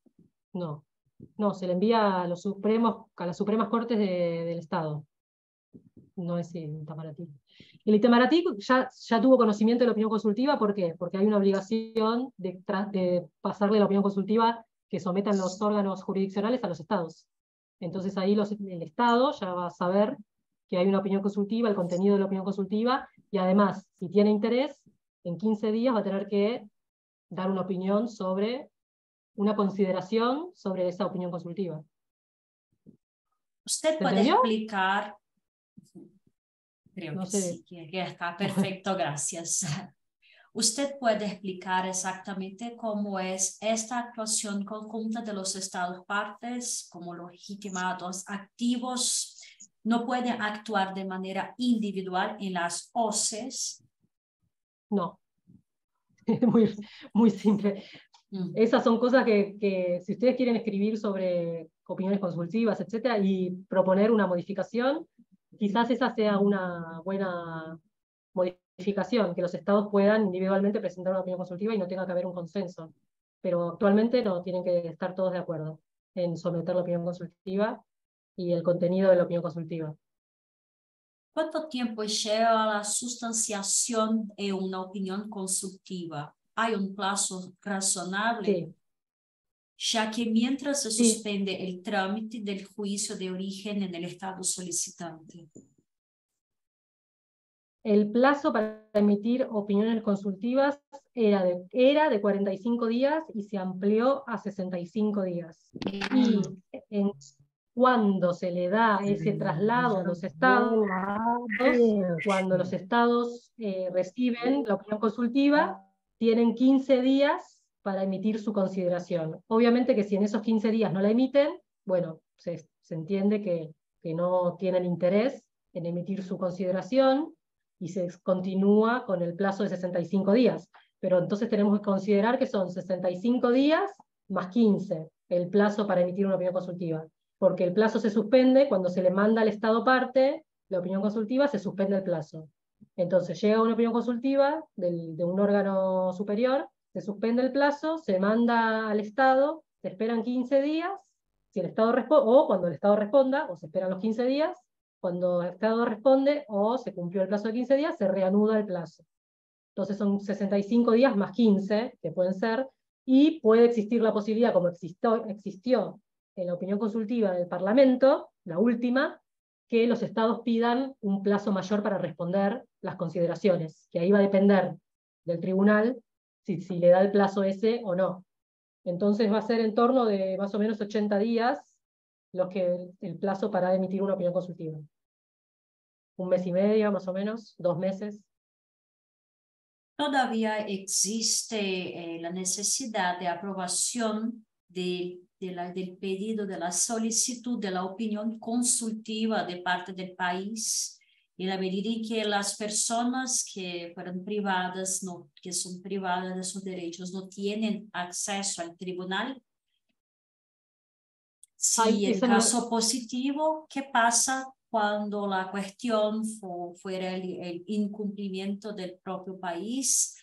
No, se le envía a las Supremas Cortes del Estado. No es el Itamaraty. El Itamaraty ya tuvo conocimiento de la opinión consultiva, ¿por qué? Porque hay una obligación de pasarle la opinión consultiva que sometan los órganos jurisdiccionales a los estados. Entonces ahí el Estado ya va a saber que hay una opinión consultiva, el contenido de la opinión consultiva, y además, si tiene interés, en 15 días va a tener que dar una opinión una consideración sobre esa opinión consultiva. ¿Usted puede explicar? Creo No que sé. sí, que está perfecto, gracias. ¿Usted puede explicar exactamente cómo es esta actuación conjunta de los estados partes, como los legitimados activos no pueden actuar de manera individual en las OCEs? No, es muy simple. Esas son cosas que si ustedes quieren escribir sobre opiniones consultivas, etcétera, y proponer una modificación, quizás esa sea una buena modificación, que los estados puedan individualmente presentar una opinión consultiva y no tenga que haber un consenso. Pero actualmente no, tienen que estar todos de acuerdo en someter la opinión consultiva y el contenido de la opinión consultiva. ¿Cuánto tiempo lleva la sustanciación de una opinión consultiva? ¿Hay un plazo razonable? Sí. Ya que mientras se suspende el trámite del juicio de origen en el estado solicitante. El plazo para emitir opiniones consultivas era de 45 días y se amplió a 65 días. Y cuando se le da ese traslado a los estados, cuando los estados reciben la opinión consultiva, tienen 15 días para emitir su consideración. Obviamente que si en esos 15 días no la emiten, bueno, se entiende que no tienen interés en emitir su consideración y se continúa con el plazo de 65 días. Pero entonces tenemos que considerar que son 65 días más 15 el plazo para emitir una opinión consultiva, porque el plazo se suspende cuando se le manda al Estado parte la opinión consultiva, se suspende el plazo. Entonces llega una opinión consultiva de un órgano superior, se suspende el plazo, se manda al Estado, se esperan 15 días, si el Estado o cuando el Estado responda, o se esperan los 15 días, cuando el Estado responde o se cumplió el plazo de 15 días, se reanuda el plazo. Entonces son 65 días más 15, que pueden ser, y puede existir la posibilidad, como existió en la opinión consultiva del Parlamento, la última, que los estados pidan un plazo mayor para responder las consideraciones, que ahí va a depender del tribunal si le da el plazo ese o no. Entonces va a ser en torno de más o menos 80 días el plazo para emitir una opinión consultiva. 1 mes y medio, más o menos, 2 meses. Todavía existe la necesidad de aprobación del pedido de la solicitud de la opinión consultiva de parte del país, en la medida en que las personas que fueron privadas, que son privadas de sus derechos, no tienen acceso al tribunal. Si el caso positivo, ¿qué pasa cuando la cuestión fuera el incumplimiento del propio país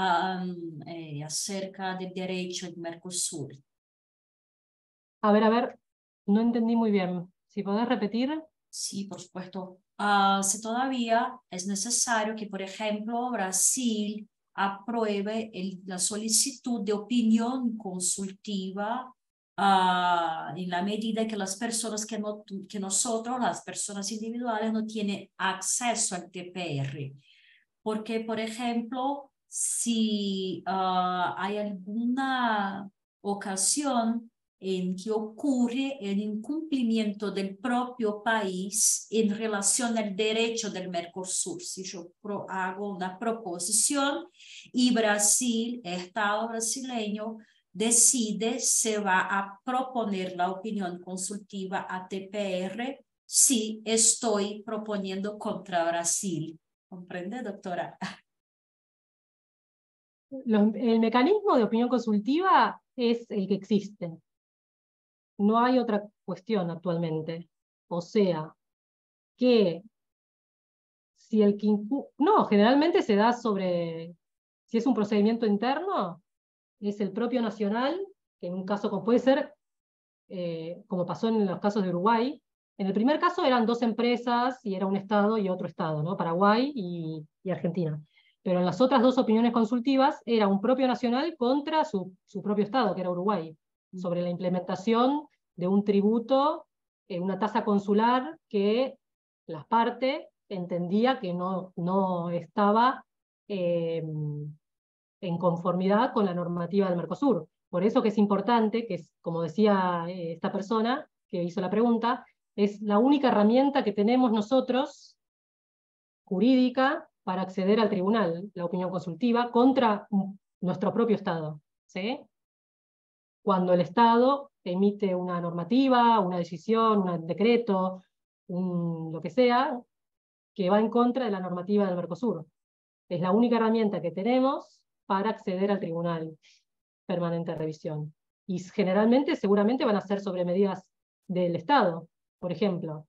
acerca del derecho del Mercosur? A ver, no entendí muy bien. ¿Si podés repetir? Sí, por supuesto. Si todavía es necesario que, por ejemplo, Brasil apruebe la solicitud de opinión consultiva en la medida que las personas que nosotros, las personas individuales, no tienen acceso al TPR. Porque, por ejemplo, si hay alguna ocasión en que ocurre el incumplimiento del propio país en relación al derecho del Mercosur. Si yo hago una proposición y Brasil, el Estado brasileño, decide se va a proponer la opinión consultiva a TPR si estoy proponiendo contra Brasil. ¿Comprende, doctora? El mecanismo de opinión consultiva es el que existe. No hay otra cuestión actualmente. O sea, que si no, generalmente se da sobre, si es un procedimiento interno, es el propio nacional, que en un caso como puede ser, como pasó en los casos de Uruguay. En el primer caso eran 2 empresas y era un estado y otro estado, ¿no? Paraguay y Argentina. Pero en las otras 2 opiniones consultivas era un propio nacional contra su propio estado, que era Uruguay, sobre la implementación de un tributo, una tasa consular que la parte entendía que no estaba en conformidad con la normativa del Mercosur. Por eso que es importante, que es, como decía esta persona que hizo la pregunta, es la única herramienta que tenemos nosotros, jurídica, para acceder al tribunal, la opinión consultiva, contra nuestro propio Estado. ¿Sí? Cuando el Estado emite una normativa, una decisión, un decreto, lo que sea, que va en contra de la normativa del Mercosur. Es la única herramienta que tenemos para acceder al tribunal permanente de revisión. Y generalmente, seguramente van a ser sobre medidas del Estado. Por ejemplo,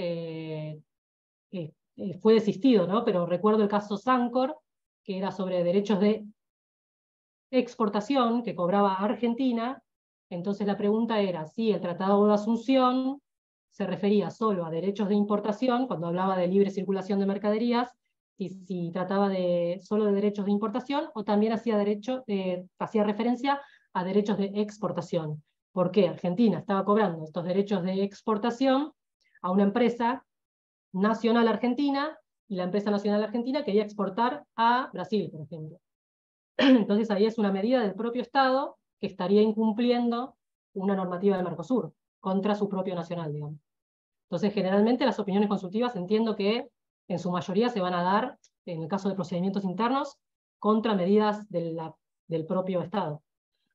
fue desistido, ¿no? Pero recuerdo el caso Sancor, que era sobre derechos de exportación que cobraba Argentina. Entonces la pregunta era si el Tratado de Asunción se refería solo a derechos de importación, cuando hablaba de libre circulación de mercaderías, si trataba solo de derechos de importación, o también hacía referencia a derechos de exportación. Porque Argentina estaba cobrando estos derechos de exportación a una empresa nacional argentina, y la empresa nacional argentina quería exportar a Brasil, por ejemplo. Entonces ahí es una medida del propio Estado que estaría incumpliendo una normativa del Mercosur contra su propio nacional, digamos. Entonces, generalmente las opiniones consultivas entiendo que en su mayoría se van a dar, en el caso de procedimientos internos, contra medidas del propio Estado.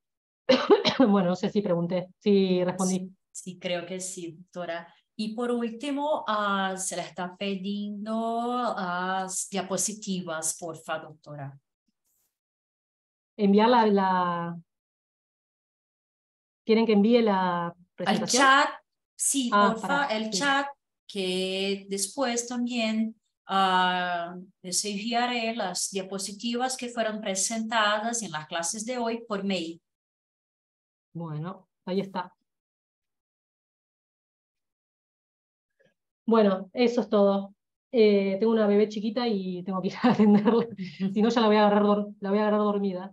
Bueno, no sé si pregunté, si respondí. Sí, creo que sí, doctora. Y por último, se le está pidiendo las diapositivas, por favor, doctora. Enviar ¿Quieren que envíe la Al presentación? chat, sí, porfa, pará, el sí. chat, que después también les enviaré las diapositivas que fueron presentadas en las clases de hoy por mail. Bueno, ahí está. Bueno, eso es todo. Tengo una bebé chiquita y tengo que ir a atenderla. Si no, ya la voy a agarrar dormida.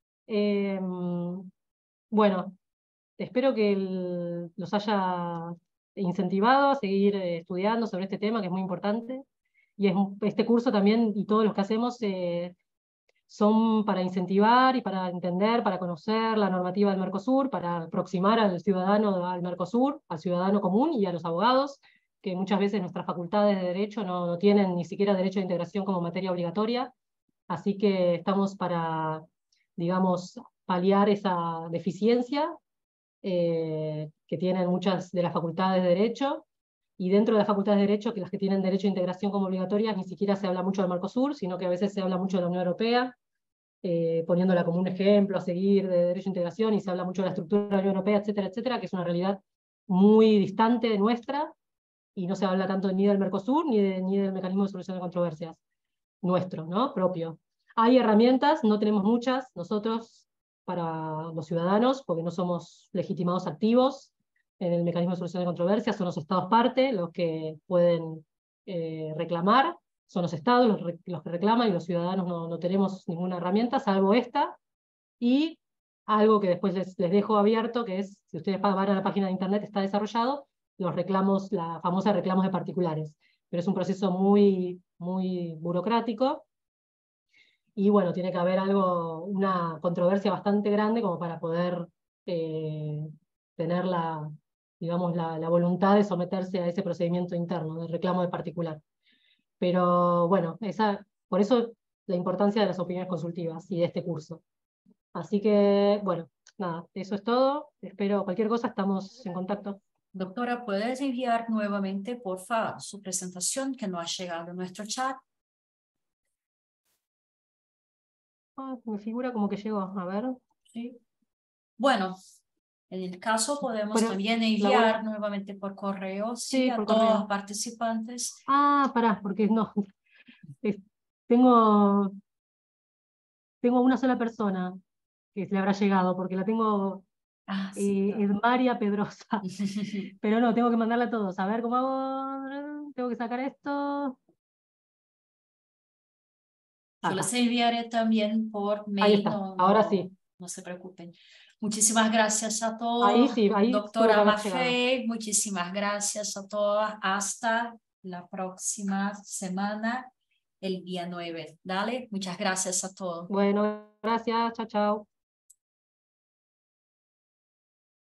Bueno, espero que los haya incentivado a seguir estudiando sobre este tema, que es muy importante. Y este curso también, y todos los que hacemos, son para incentivar y para entender, para conocer la normativa del Mercosur, para aproximar al ciudadano al Mercosur, al ciudadano común y a los abogados, que muchas veces nuestras facultades de Derecho no tienen ni siquiera Derecho de Integración como materia obligatoria. Así que estamos para, digamos, paliar esa deficiencia que tienen muchas de las facultades de Derecho. Y dentro de las facultades de Derecho, que las que tienen Derecho de Integración como obligatorias, ni siquiera se habla mucho del Mercosur, sino que a veces se habla mucho de la Unión Europea, poniéndola como un ejemplo a seguir de Derecho de Integración, y se habla mucho de la estructura de la Unión Europea, etcétera, etcétera, que es una realidad muy distante de nuestra, y no se habla tanto ni del Mercosur ni del mecanismo de solución de controversias nuestro, ¿no? Propio. Hay herramientas, no tenemos muchas nosotros para los ciudadanos, porque no somos legitimados activos en el mecanismo de solución de controversias, son los estados parte los que pueden reclamar, son los estados los que reclaman, y los ciudadanos no tenemos ninguna herramienta, salvo esta, y algo que después les dejo abierto, que es, si ustedes van a la página de internet, está desarrollado, los reclamos, la famosa reclamos de particulares, pero es un proceso muy burocrático, y bueno, tiene que haber una controversia bastante grande como para poder tener digamos, la voluntad de someterse a ese procedimiento interno de reclamo de particular. Pero bueno, por eso la importancia de las opiniones consultivas y de este curso. Así que, bueno, nada, eso es todo. Espero cualquier cosa, estamos en contacto. Doctora, ¿puedes enviar nuevamente, por favor, su presentación que no ha llegado a nuestro chat? Me figura como que llegó, a ver. Sí. Bueno, en el caso podemos Pero también enviar nuevamente por correo, sí, a por todos correo. los participantes. Pará, porque no. Tengo una sola persona que se le habrá llegado, porque la tengo, Sí, es María Pedrosa. Pero no, tengo que mandarla a todos. A ver cómo hago. Tengo que sacar esto. Yo les enviaré también por mail. Ahí está, ahora sí. No se preocupen. Muchísimas gracias a todos. Ahí sí, ahí tuvo que Doctora haber llegado. Maffei, muchísimas gracias a todos. Hasta la próxima semana, el día 9. Dale, muchas gracias a todos. Bueno, gracias, chao, chao.